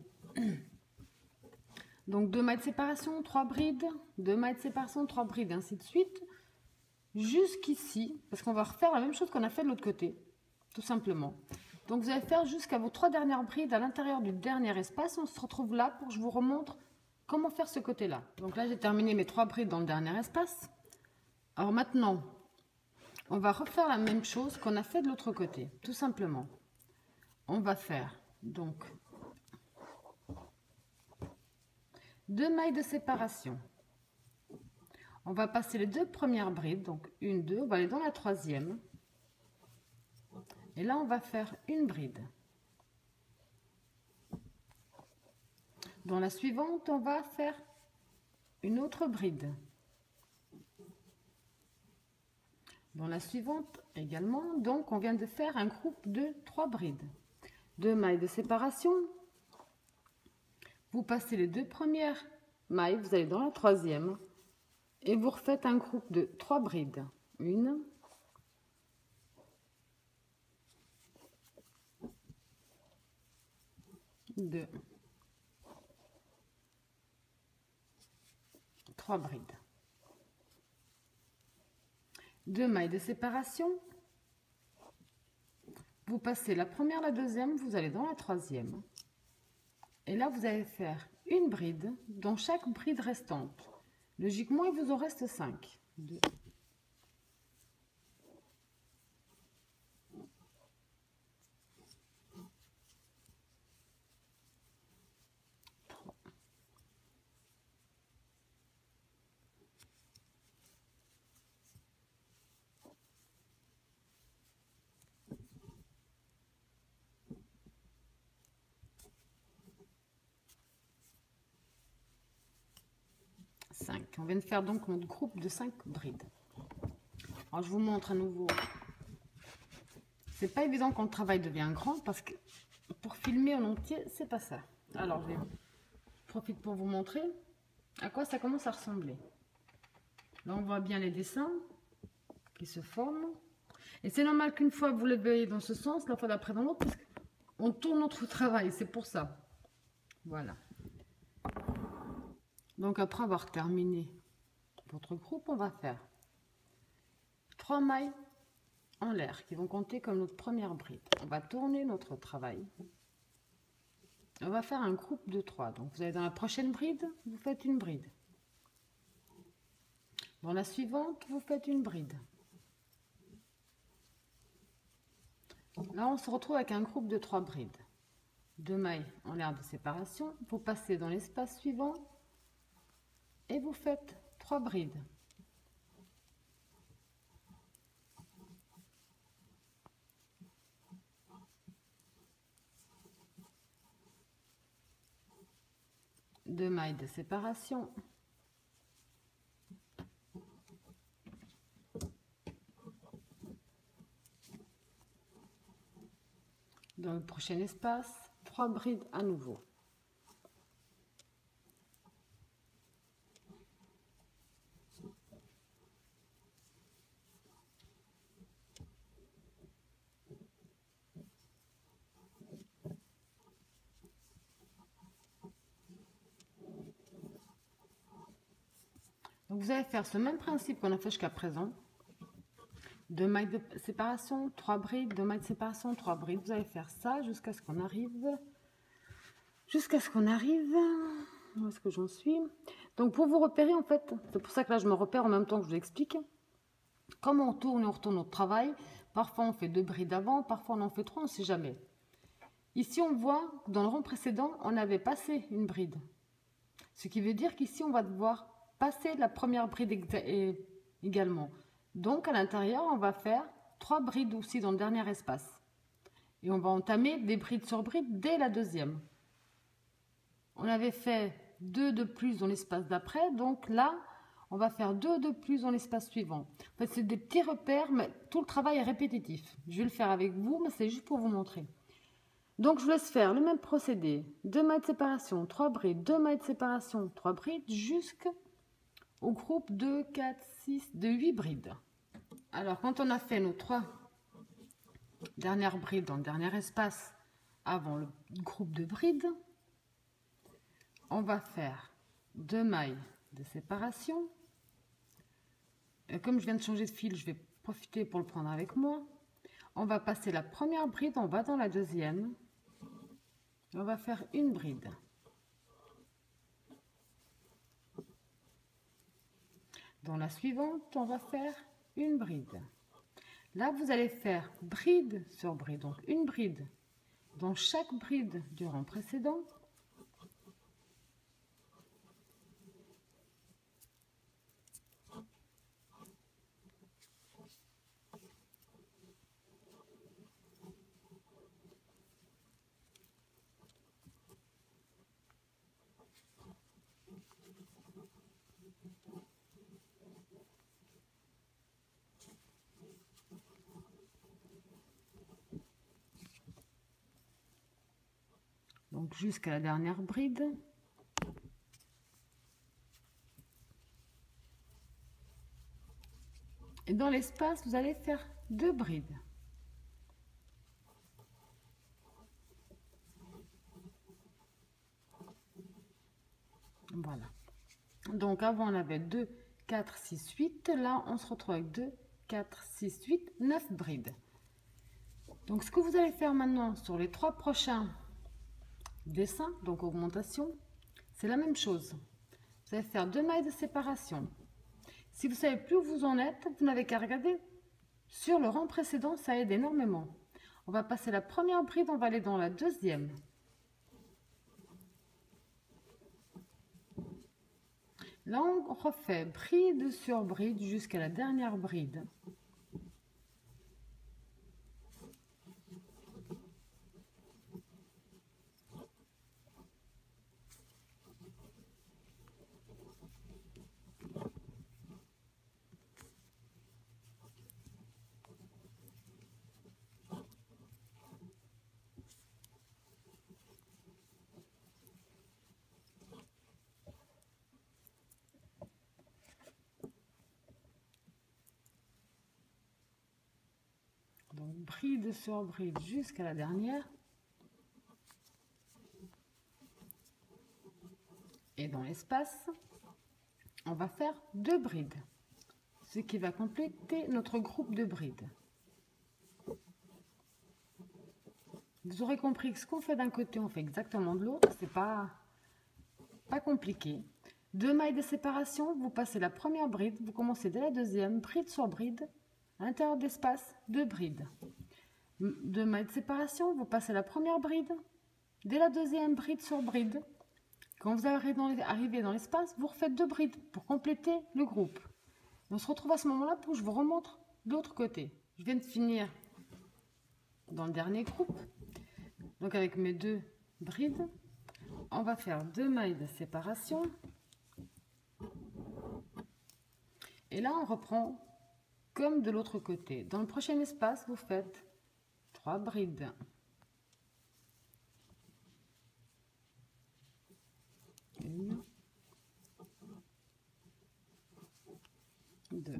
Donc deux mailles de séparation, trois brides, deux mailles de séparation, trois brides, ainsi de suite. Jusqu'ici, parce qu'on va refaire la même chose qu'on a fait de l'autre côté, tout simplement. Donc vous allez faire jusqu'à vos trois dernières brides à l'intérieur du dernier espace. On se retrouve là pour que je vous remontre comment faire ce côté-là. Donc là, j'ai terminé mes trois brides dans le dernier espace. Alors maintenant, on va refaire la même chose qu'on a fait de l'autre côté, tout simplement. On va faire donc deux mailles de séparation. On va passer les deux premières brides, donc une, deux, on va aller dans la troisième. Et là, on va faire une bride. Dans la suivante, on va faire une autre bride. Dans la suivante également, donc on vient de faire un groupe de trois brides. Deux mailles de séparation. Vous passez les deux premières mailles, vous allez dans la troisième et vous refaites un groupe de trois brides. Une, deux, trois brides. Deux mailles de séparation. Vous passez la première, la deuxième, vous allez dans la troisième. Et là, vous allez faire une bride dans chaque bride restante. Logiquement, il vous en reste cinq. deux, trois, cinq. On vient de faire donc notre groupe de cinq brides. Alors, je vous montre à nouveau. C'est pas évident quand le travail devient grand parce que pour filmer en entier, c'est pas ça. Alors, je, vais... je profite pour vous montrer à quoi ça commence à ressembler. Là, on voit bien les dessins qui se forment. Et c'est normal qu'une fois vous les voyez dans ce sens, la fois d'après dans l'autre, parce qu'on tourne notre travail, c'est pour ça. Voilà. Donc après avoir terminé votre groupe, on va faire trois mailles en l'air qui vont compter comme notre première bride. On va tourner notre travail. On va faire un groupe de trois. Donc vous allez dans la prochaine bride, vous faites une bride. Dans la suivante, vous faites une bride. Là, on se retrouve avec un groupe de trois brides. Deux mailles en l'air de séparation. Vous passez dans l'espace suivant et vous faites trois brides. Deux mailles de séparation. Dans le prochain espace, trois brides à nouveau. Donc vous allez faire ce même principe qu'on a fait jusqu'à présent. Deux mailles de séparation, trois brides, deux mailles de séparation, trois brides. Vous allez faire ça jusqu'à ce qu'on arrive. Jusqu'à ce qu'on arrive. Où est-ce que j'en suis? Donc pour vous repérer, en fait, c'est pour ça que là je me repère en même temps que je vous explique. Comme on tourne et on retourne notre travail, parfois on fait deux brides avant, parfois on en fait trois, on ne sait jamais. Ici on voit que dans le rang précédent, on avait passé une bride. Ce qui veut dire qu'ici on va devoir passer la première bride également. Donc à l'intérieur, on va faire trois brides aussi dans le dernier espace. Et on va entamer des brides sur brides dès la deuxième. On avait fait deux de plus dans l'espace d'après, donc là, on va faire deux de plus dans l'espace suivant. En fait, c'est des petits repères, mais tout le travail est répétitif. Je vais le faire avec vous, mais c'est juste pour vous montrer. Donc je vous laisse faire le même procédé. Deux mailles de séparation, trois brides, deux mailles de séparation, trois brides, jusqu'au groupe de quatre, six, de huit brides. Alors, quand on a fait nos trois dernières brides dans le dernier espace avant le groupe de brides, on va faire deux mailles de séparation. Et comme je viens de changer de fil, je vais profiter pour le prendre avec moi. On va passer la première bride, on va dans la deuxième. On va faire une bride. Dans la suivante, on va faire une bride. Là, vous allez faire bride sur bride, donc une bride dans chaque bride du rang précédent. Donc jusqu'à la dernière bride. Et dans l'espace, vous allez faire deux brides. Voilà. Donc avant, on avait deux, quatre, six, huit. Là, on se retrouve avec deux, quatre, six, huit, neuf brides. Donc ce que vous allez faire maintenant sur les trois prochains dessins, donc augmentation, c'est la même chose. Vous allez faire deux mailles de séparation. Si vous savez plus où vous en êtes, vous n'avez qu'à regarder sur le rang précédent, ça aide énormément. On va passer la première bride, on va aller dans la deuxième. Là, on refait bride sur bride jusqu'à la dernière bride. Donc, bride sur bride jusqu'à la dernière. Et dans les espace, on va faire deux brides, ce qui va compléter notre groupe de brides. Vous aurez compris que ce qu'on fait d'un côté, on fait exactement de l'autre, c'est pas, pas compliqué. Deux mailles de séparation, vous passez la première bride, vous commencez dès la deuxième, bride sur bride, à l'intérieur d'espace, deux brides. Deux mailles de séparation, vous passez la première bride, dès la deuxième, bride sur bride. Quand vous arrivez dans l'espace, vous refaites deux brides pour compléter le groupe. On se retrouve à ce moment-là pour que je vous remontre l'autre côté. Je viens de finir dans le dernier groupe. Donc avec mes deux brides, on va faire deux mailles de séparation. Et là, on reprend comme de l'autre côté. Dans le prochain espace, vous faites trois brides. Une, deux,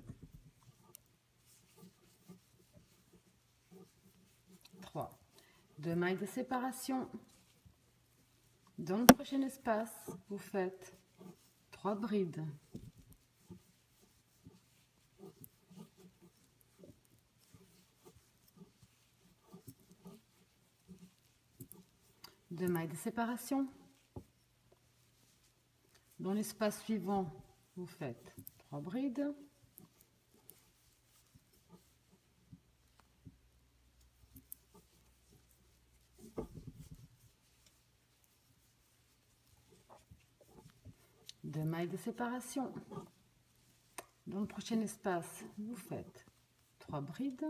trois. Deux mailles de séparation. Dans le prochain espace, vous faites trois brides. Deux mailles de séparation. Dans l'espace suivant, vous faites trois brides. Deux mailles de séparation. Dans le prochain espace, vous faites trois brides.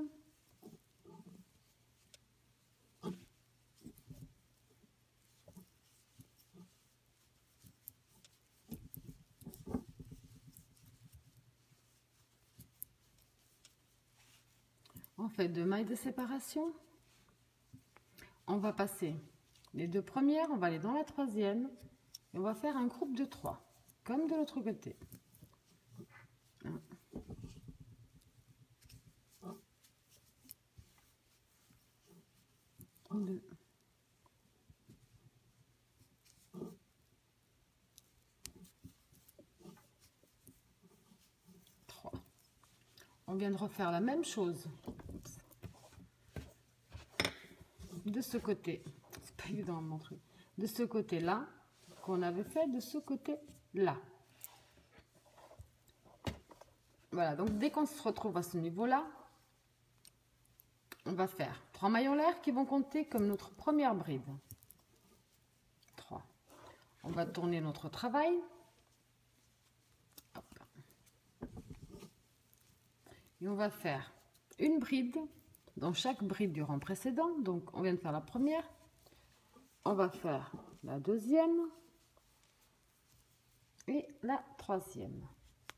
On fait deux mailles de séparation. On va passer les deux premières, on va aller dans la troisième et on va faire un groupe de trois, comme de l'autre côté. Un, deux, trois. On vient de refaire la même chose de ce côté. C'est pas évident à montrer. De ce côté-là qu'on avait fait de ce côté-là. Voilà, donc dès qu'on se retrouve à ce niveau-là, on va faire trois mailles en l'air qui vont compter comme notre première bride. trois. On va tourner notre travail. Hop. Et on va faire une bride dans chaque bride du rang précédent. Donc on vient de faire la première. On va faire la deuxième et la troisième.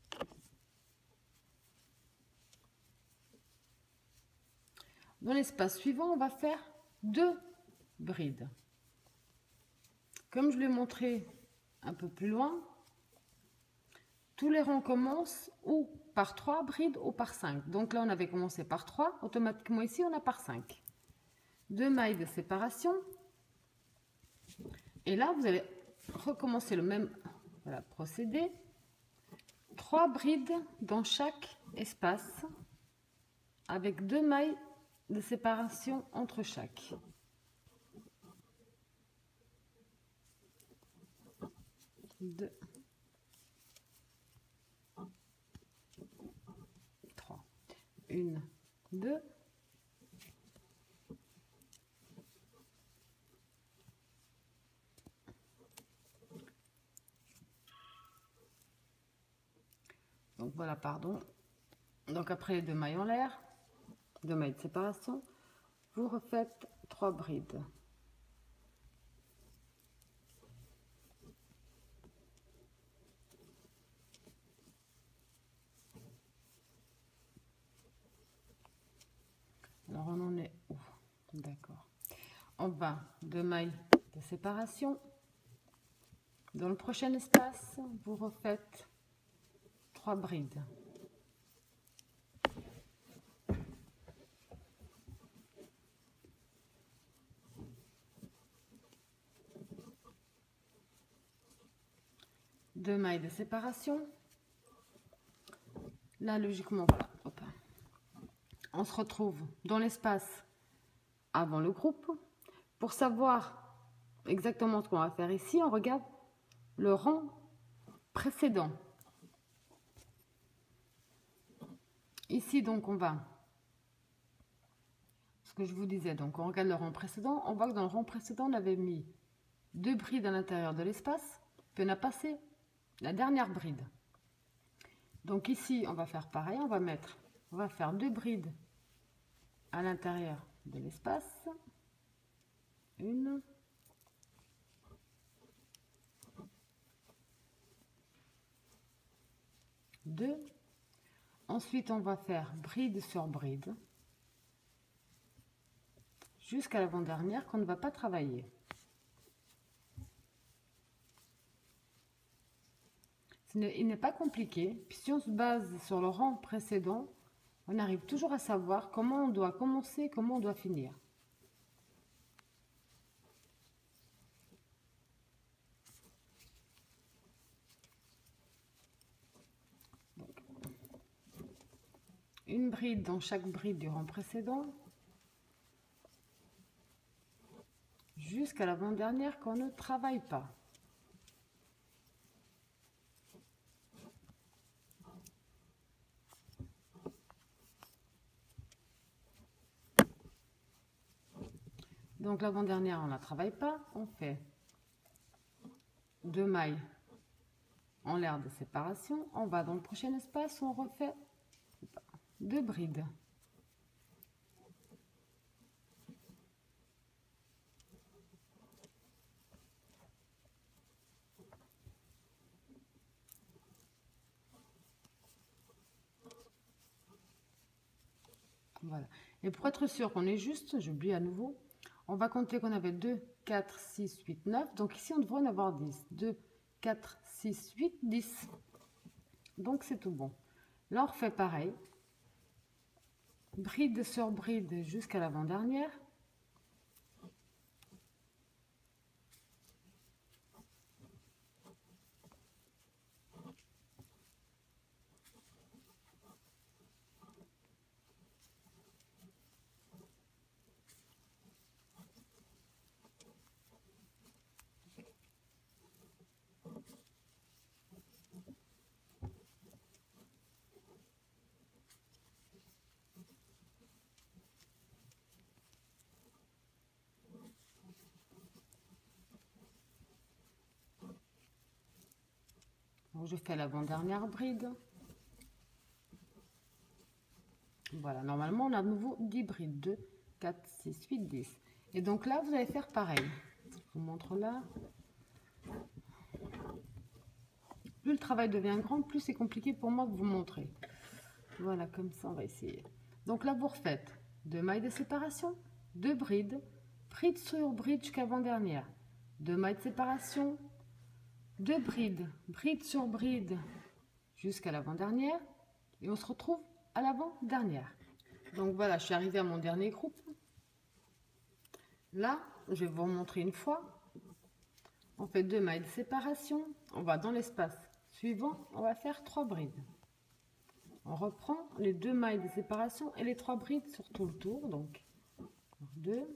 Dans l'espace suivant, on va faire deux brides. Comme je l'ai montré un peu plus loin, tous les rangs commencent ou par trois brides ou par cinq. Donc là, on avait commencé par trois. Automatiquement, ici, on a par cinq. Deux mailles de séparation. Et là, vous allez recommencer le même voilà, procédé. Trois brides dans chaque espace avec deux mailles de séparation entre chaque. Deux. Trois. Une, deux. Donc voilà, pardon. Donc après les deux mailles en l'air, deux mailles de séparation, vous refaites trois brides. Alors on en est où? D'accord. On va deux mailles de séparation. Dans le prochain espace, vous refaites trois brides. deux mailles de séparation. Là, logiquement, voilà. Hop. On se retrouve dans l'espace avant le groupe. Pour savoir exactement ce qu'on va faire ici, on regarde le rang précédent. Ici, donc, on va, ce que je vous disais, donc on regarde le rang précédent, on voit que dans le rang précédent, on avait mis deux brides à l'intérieur de l'espace, puis on a passé la dernière bride. Donc ici, on va faire pareil, on va mettre, on va faire deux brides à l'intérieur de l'espace. Une. Deux. Ensuite, on va faire bride sur bride jusqu'à l'avant-dernière qu'on ne va pas travailler. Il n'est pas compliqué, puis si on se base sur le rang précédent, on arrive toujours à savoir comment on doit commencer, comment on doit finir. Donc, une bride dans chaque bride du rang précédent, jusqu'à l'avant-dernière qu'on ne travaille pas. Donc l'avant-dernière, on ne la travaille pas, on fait deux mailles en l'air de séparation, on va dans le prochain espace, on refait deux brides. Voilà. Et pour être sûr qu'on est juste, j'oublie à nouveau, on va compter qu'on avait deux, quatre, six, huit, neuf. Donc ici, on devrait en avoir dix. deux, quatre, six, huit, dix. Donc c'est tout bon. Là, on refait pareil. Bride sur bride jusqu'à l'avant-dernière. Je fais l'avant-dernière bride. Voilà, normalement, on a de nouveau dix brides. deux, quatre, six, huit, dix. Et donc là, vous allez faire pareil. Je vous montre là. Plus le travail devient grand, plus c'est compliqué pour moi de vous montrer. Voilà, comme ça, on va essayer. Donc là, vous refaites deux mailles de séparation, deux brides, bride sur bride jusqu'à l'avant-dernière. Deux mailles de séparation, deux brides, bride sur bride jusqu'à l'avant-dernière. Et on se retrouve à l'avant-dernière. Donc voilà, je suis arrivée à mon dernier groupe. Là, je vais vous montrer une fois. On fait deux mailles de séparation. On va dans l'espace suivant. On va faire trois brides. On reprend les deux mailles de séparation et les trois brides sur tout le tour. Donc, deux.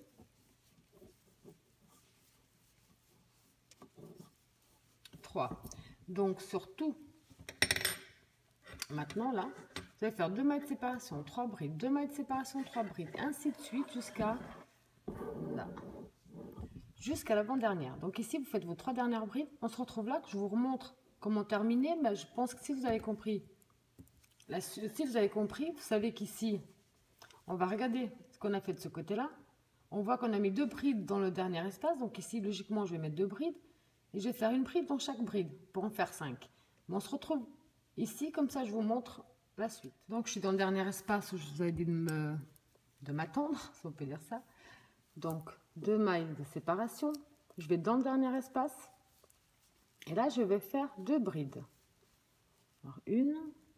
trois. Donc, sur tout. Maintenant, là, vous allez faire deux mailles de séparation, trois brides, deux mailles de séparation, trois brides, ainsi de suite jusqu'à là, jusqu'à l'avant-dernière. Donc ici, vous faites vos trois dernières brides. On se retrouve là, que je vous remontre comment terminer. Mais je pense que si vous avez compris, là, si vous avez compris, vous savez qu'ici, on va regarder ce qu'on a fait de ce côté-là. On voit qu'on a mis deux brides dans le dernier espace. Donc ici, logiquement, je vais mettre deux brides. Et je vais faire une bride dans chaque bride pour en faire cinq. Mais on se retrouve ici, comme ça, je vous montre la suite. Donc, je suis dans le dernier espace où je vous avais dit de m'attendre, si on peut dire ça. Donc, deux mailles de séparation. Je vais dans le dernier espace. Et là, je vais faire deux brides. Alors, une,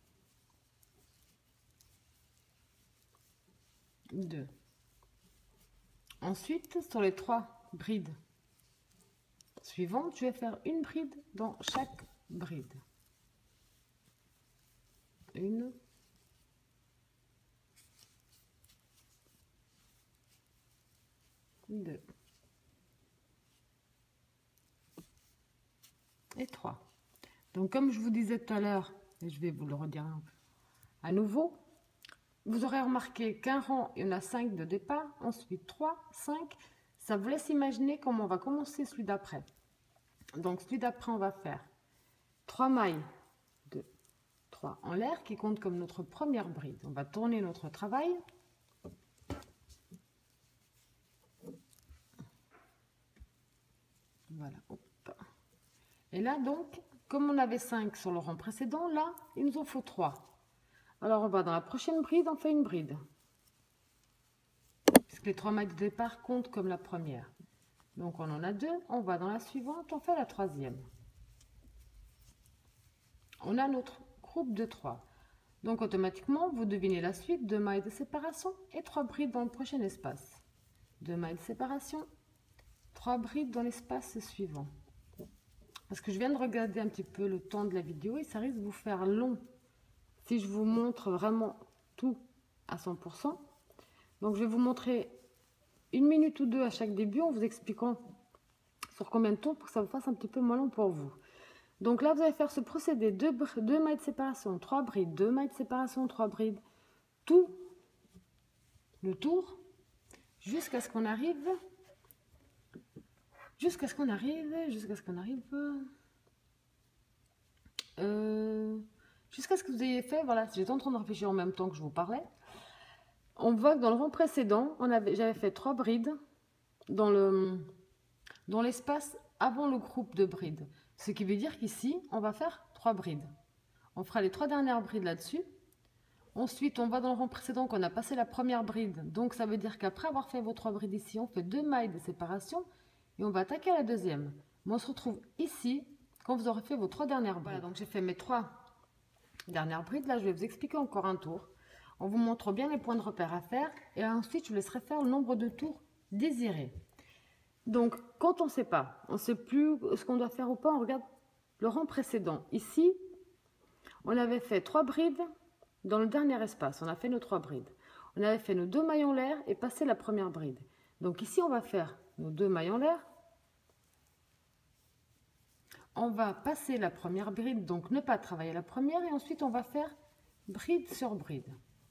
deux. Ensuite, sur les trois brides suivantes, je vais faire une bride dans chaque brides. Une, deux et trois. Donc comme je vous disais tout à l'heure, et je vais vous le redire à nouveau, vous aurez remarqué qu'un rang, il y en a cinq de départ, ensuite trois, cinq. Ça vous laisse imaginer comment on va commencer celui d'après. Donc celui d'après, on va faire trois mailles de trois en l'air qui compte comme notre première bride. On va tourner notre travail. Voilà. Hop. Et là donc, comme on avait cinq sur le rang précédent, là, il nous en faut trois. Alors on va dans la prochaine bride, on fait une bride. Puisque les trois mailles de départ comptent comme la première. Donc on en a deux, on va dans la suivante, on fait la troisième. On a notre groupe de trois. Donc automatiquement, vous devinez la suite, deux mailles de séparation et trois brides dans le prochain espace. Deux mailles de séparation, trois brides dans l'espace suivant. Parce que je viens de regarder un petit peu le temps de la vidéo et ça risque de vous faire long si je vous montre vraiment tout à cent pour cent. Donc je vais vous montrer une minute ou deux à chaque début en vous expliquant sur combien de tours pour que ça vous fasse un petit peu moins long pour vous. Donc là, vous allez faire ce procédé, deux, deux mailles de séparation, trois brides, deux mailles de séparation, trois brides, tout le tour jusqu'à ce qu'on arrive, jusqu'à ce qu'on arrive, jusqu'à ce qu'on arrive, euh, jusqu'à ce que vous ayez fait, voilà, j'étais en train de réfléchir en même temps que je vous parlais. On voit que dans le rang précédent, on avait, j'avais fait trois brides dans le, dans l'espace avant le groupe de brides. Ce qui veut dire qu'ici, on va faire trois brides. On fera les trois dernières brides là-dessus. Ensuite, on va dans le rang précédent qu'on a passé la première bride. Donc, ça veut dire qu'après avoir fait vos trois brides ici, on fait deux mailles de séparation et on va attaquer à la deuxième. Mais on se retrouve ici quand vous aurez fait vos trois dernières brides. Voilà, donc j'ai fait mes trois dernières brides. Là, je vais vous expliquer encore un tour. On vous montre bien les points de repère à faire et ensuite, je vous laisserai faire le nombre de tours désirés. Donc, quand on ne sait pas, on ne sait plus ce qu'on doit faire ou pas, on regarde le rang précédent. Ici, on avait fait trois brides dans le dernier espace. On a fait nos trois brides. On avait fait nos deux mailles en l'air et passé la première bride. Donc ici, on va faire nos deux mailles en l'air. On va passer la première bride, donc ne pas travailler la première. Et ensuite, on va faire bride sur bride.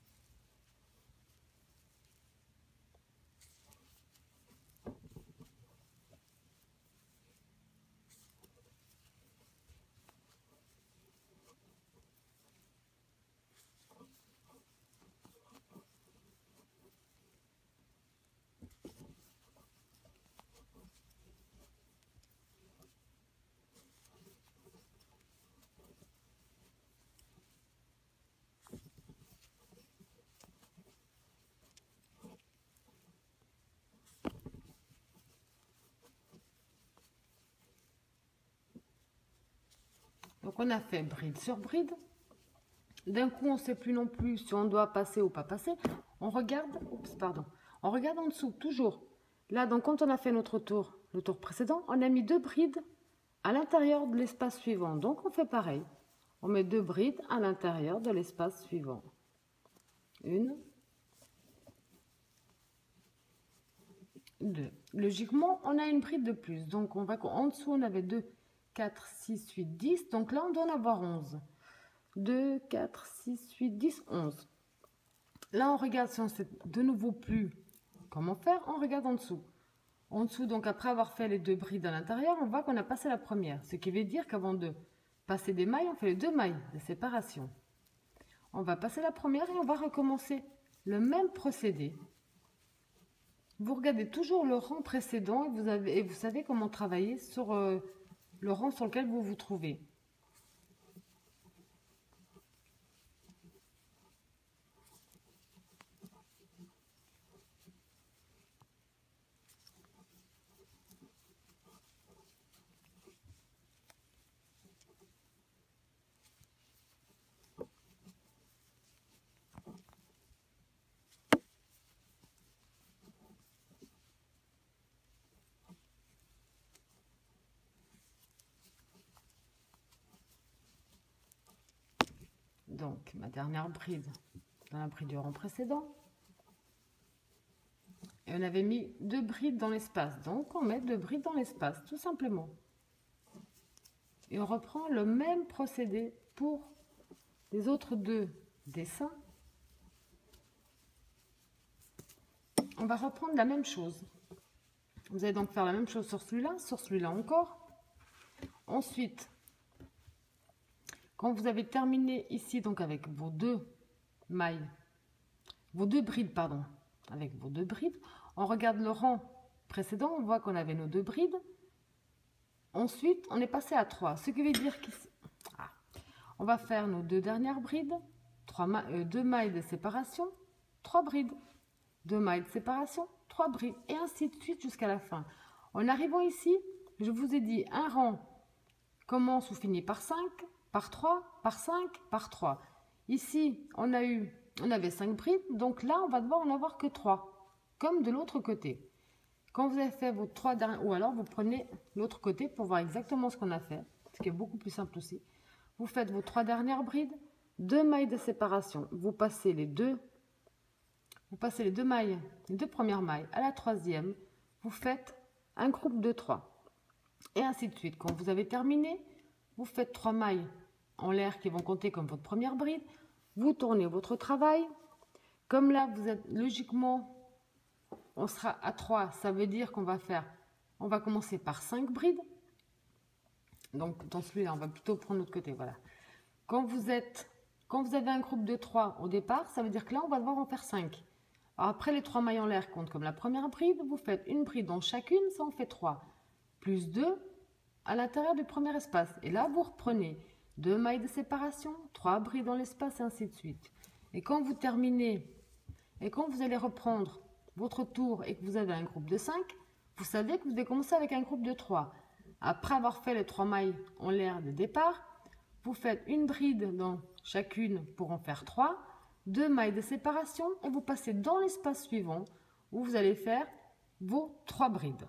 Donc on a fait bride sur bride. D'un coup, on ne sait plus non plus si on doit passer ou pas passer. On regarde, oups, pardon, on regarde en dessous, toujours. Là, donc quand on a fait notre tour, le tour précédent, on a mis deux brides à l'intérieur de l'espace suivant. Donc on fait pareil. On met deux brides à l'intérieur de l'espace suivant. Une, deux. Logiquement, on a une bride de plus. Donc on va en dessous, on avait deux, quatre, six, huit, dix. Donc là, on doit en avoir onze. deux, quatre, six, huit, dix, onze. Là, on regarde si on sait de nouveau plus comment faire. On regarde en dessous. En dessous, donc après avoir fait les deux brides à l'intérieur, on voit qu'on a passé la première. Ce qui veut dire qu'avant de passer des mailles, on fait les deux mailles de séparation. On va passer la première et on va recommencer le même procédé. Vous regardez toujours le rang précédent et vous, avez, et vous savez comment travailler sur euh, le rang sur lequel vous vous trouvez. donc ma dernière bride dans la bride du rang précédent. Et on avait mis deux brides dans l'espace. Donc, on met deux brides dans l'espace, tout simplement. Et on reprend le même procédé pour les autres deux dessins. On va reprendre la même chose. Vous allez donc faire la même chose sur celui-là, sur celui-là encore. Ensuite, quand vous avez terminé ici, donc avec vos deux mailles, vos deux brides, pardon, avec vos deux brides, on regarde le rang précédent, on voit qu'on avait nos deux brides. Ensuite, on est passé à trois, ce qui veut dire qu'ici, ah, on va faire nos deux dernières brides, trois ma euh, deux mailles de séparation, trois brides, deux mailles de séparation, trois brides, et ainsi de suite jusqu'à la fin. En arrivant ici, je vous ai dit, un rang commence ou finit par cinq, par trois, par cinq, par trois. Ici, on a eu, on avait cinq brides, donc là, on va devoir en avoir que trois. Comme de l'autre côté. Quand vous avez fait vos trois derniers, ou alors vous prenez l'autre côté pour voir exactement ce qu'on a fait, ce qui est beaucoup plus simple aussi. Vous faites vos trois dernières brides, deux mailles de séparation. Vous passez les deux, vous passez les deux mailles, les deux premières mailles à la troisième. Vous faites un groupe de trois. Et ainsi de suite. Quand vous avez terminé, vous faites trois mailles en l'air qui vont compter comme votre première bride. Vous tournez votre travail. Comme là, vous êtes logiquement... on sera à trois, ça veut dire qu'on va faire, on va commencer par cinq brides. Donc dans celui-là, on va plutôt prendre l'autre côté, voilà. Quand vous êtes, quand vous avez un groupe de trois au départ, ça veut dire que là, on va devoir en faire cinq. Alors après, les trois mailles en l'air comptent comme la première bride, vous faites une bride dans chacune, ça en fait trois. Plus deux à l'intérieur du premier espace. Et là, vous reprenez deux mailles de séparation, trois brides dans l'espace, et ainsi de suite. Et quand vous terminez, et quand vous allez reprendre votre tour et que vous avez un groupe de cinq, vous savez que vous devez commencer avec un groupe de trois. Après avoir fait les trois mailles en l'air de départ, vous faites une bride dans chacune pour en faire trois, deux mailles de séparation et vous passez dans l'espace suivant où vous allez faire vos trois brides.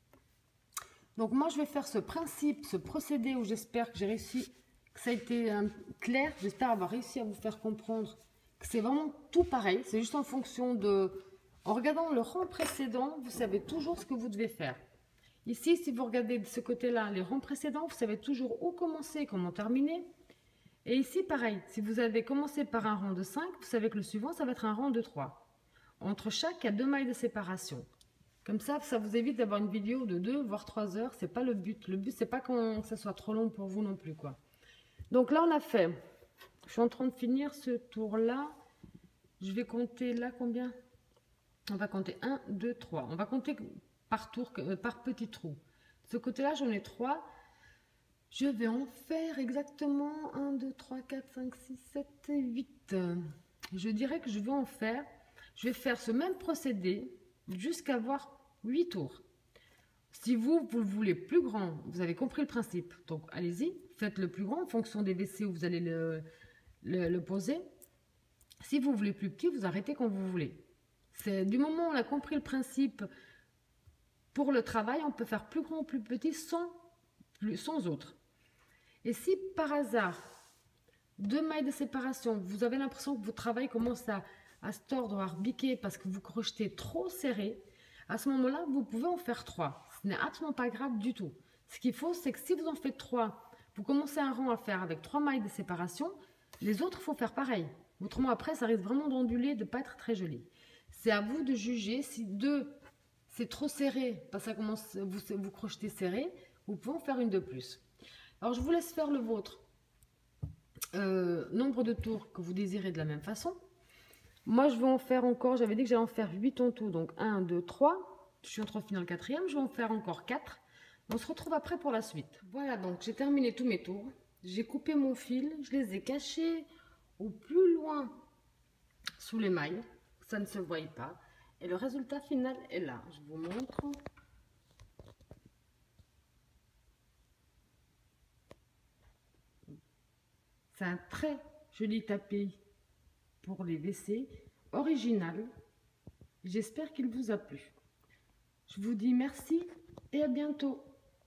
Donc moi je vais faire ce principe, ce procédé où j'espère que j'ai réussi, que ça a été euh, clair, j'espère avoir réussi à vous faire comprendre que c'est vraiment tout pareil, c'est juste en fonction de... En regardant le rang précédent, vous savez toujours ce que vous devez faire. Ici, si vous regardez de ce côté-là, les rangs précédents, vous savez toujours où commencer et comment terminer. Et ici, pareil, si vous avez commencé par un rang de cinq, vous savez que le suivant, ça va être un rang de trois. Entre chaque, il y a deux mailles de séparation. Comme ça, ça vous évite d'avoir une vidéo de deux, voire trois heures. C'est pas le but. Le but, c'est pas que ça soit trop long pour vous non plus, quoi. Donc là, on a fait. Je suis en train de finir ce tour-là. Je vais compter là combien ? On va compter un, deux, trois. On va compter par tour, par petit trou. De ce côté-là, j'en ai trois. Je vais en faire exactement un, deux, trois, quatre, cinq, six, sept et huit. Je dirais que je vais en faire, je vais faire ce même procédé jusqu'à avoir huit tours. Si vous, vous le voulez plus grand, vous avez compris le principe. Donc, allez-y, faites le plus grand en fonction des W C où vous allez le, le, le poser. Si vous voulez plus petit, vous arrêtez quand vous voulez. C'est du moment où on a compris le principe pour le travail, on peut faire plus grand ou plus petit sans, plus, sans autre. Et si par hasard, deux mailles de séparation, vous avez l'impression que votre travail commence à, à se tordre, à rebiquer parce que vous crochetez trop serré, à ce moment-là, vous pouvez en faire trois. Ce n'est absolument pas grave du tout. Ce qu'il faut, c'est que si vous en faites trois, vous commencez un rang à faire avec trois mailles de séparation, les autres, il faut faire pareil. Autrement, après, ça risque vraiment d'onduler, de ne pas être très joli. C'est à vous de juger si deux, c'est trop serré, parce que ça commence, vous, vous crochetez serré, vous pouvez en faire une de plus. Alors, je vous laisse faire le vôtre. Euh, nombre de tours que vous désirez de la même façon. Moi, je vais en faire encore, j'avais dit que j'allais en faire huit en tout, donc un, deux, trois. Je suis en train de finir le quatrième, je vais en faire encore quatre. On se retrouve après pour la suite. Voilà, donc j'ai terminé tous mes tours. J'ai coupé mon fil, je les ai cachés au plus loin sous les mailles. Ça ne se voit pas. Et le résultat final est là. Je vous montre. C'est un très joli tapis pour les W C, original. J'espère qu'il vous a plu. Je vous dis merci et à bientôt.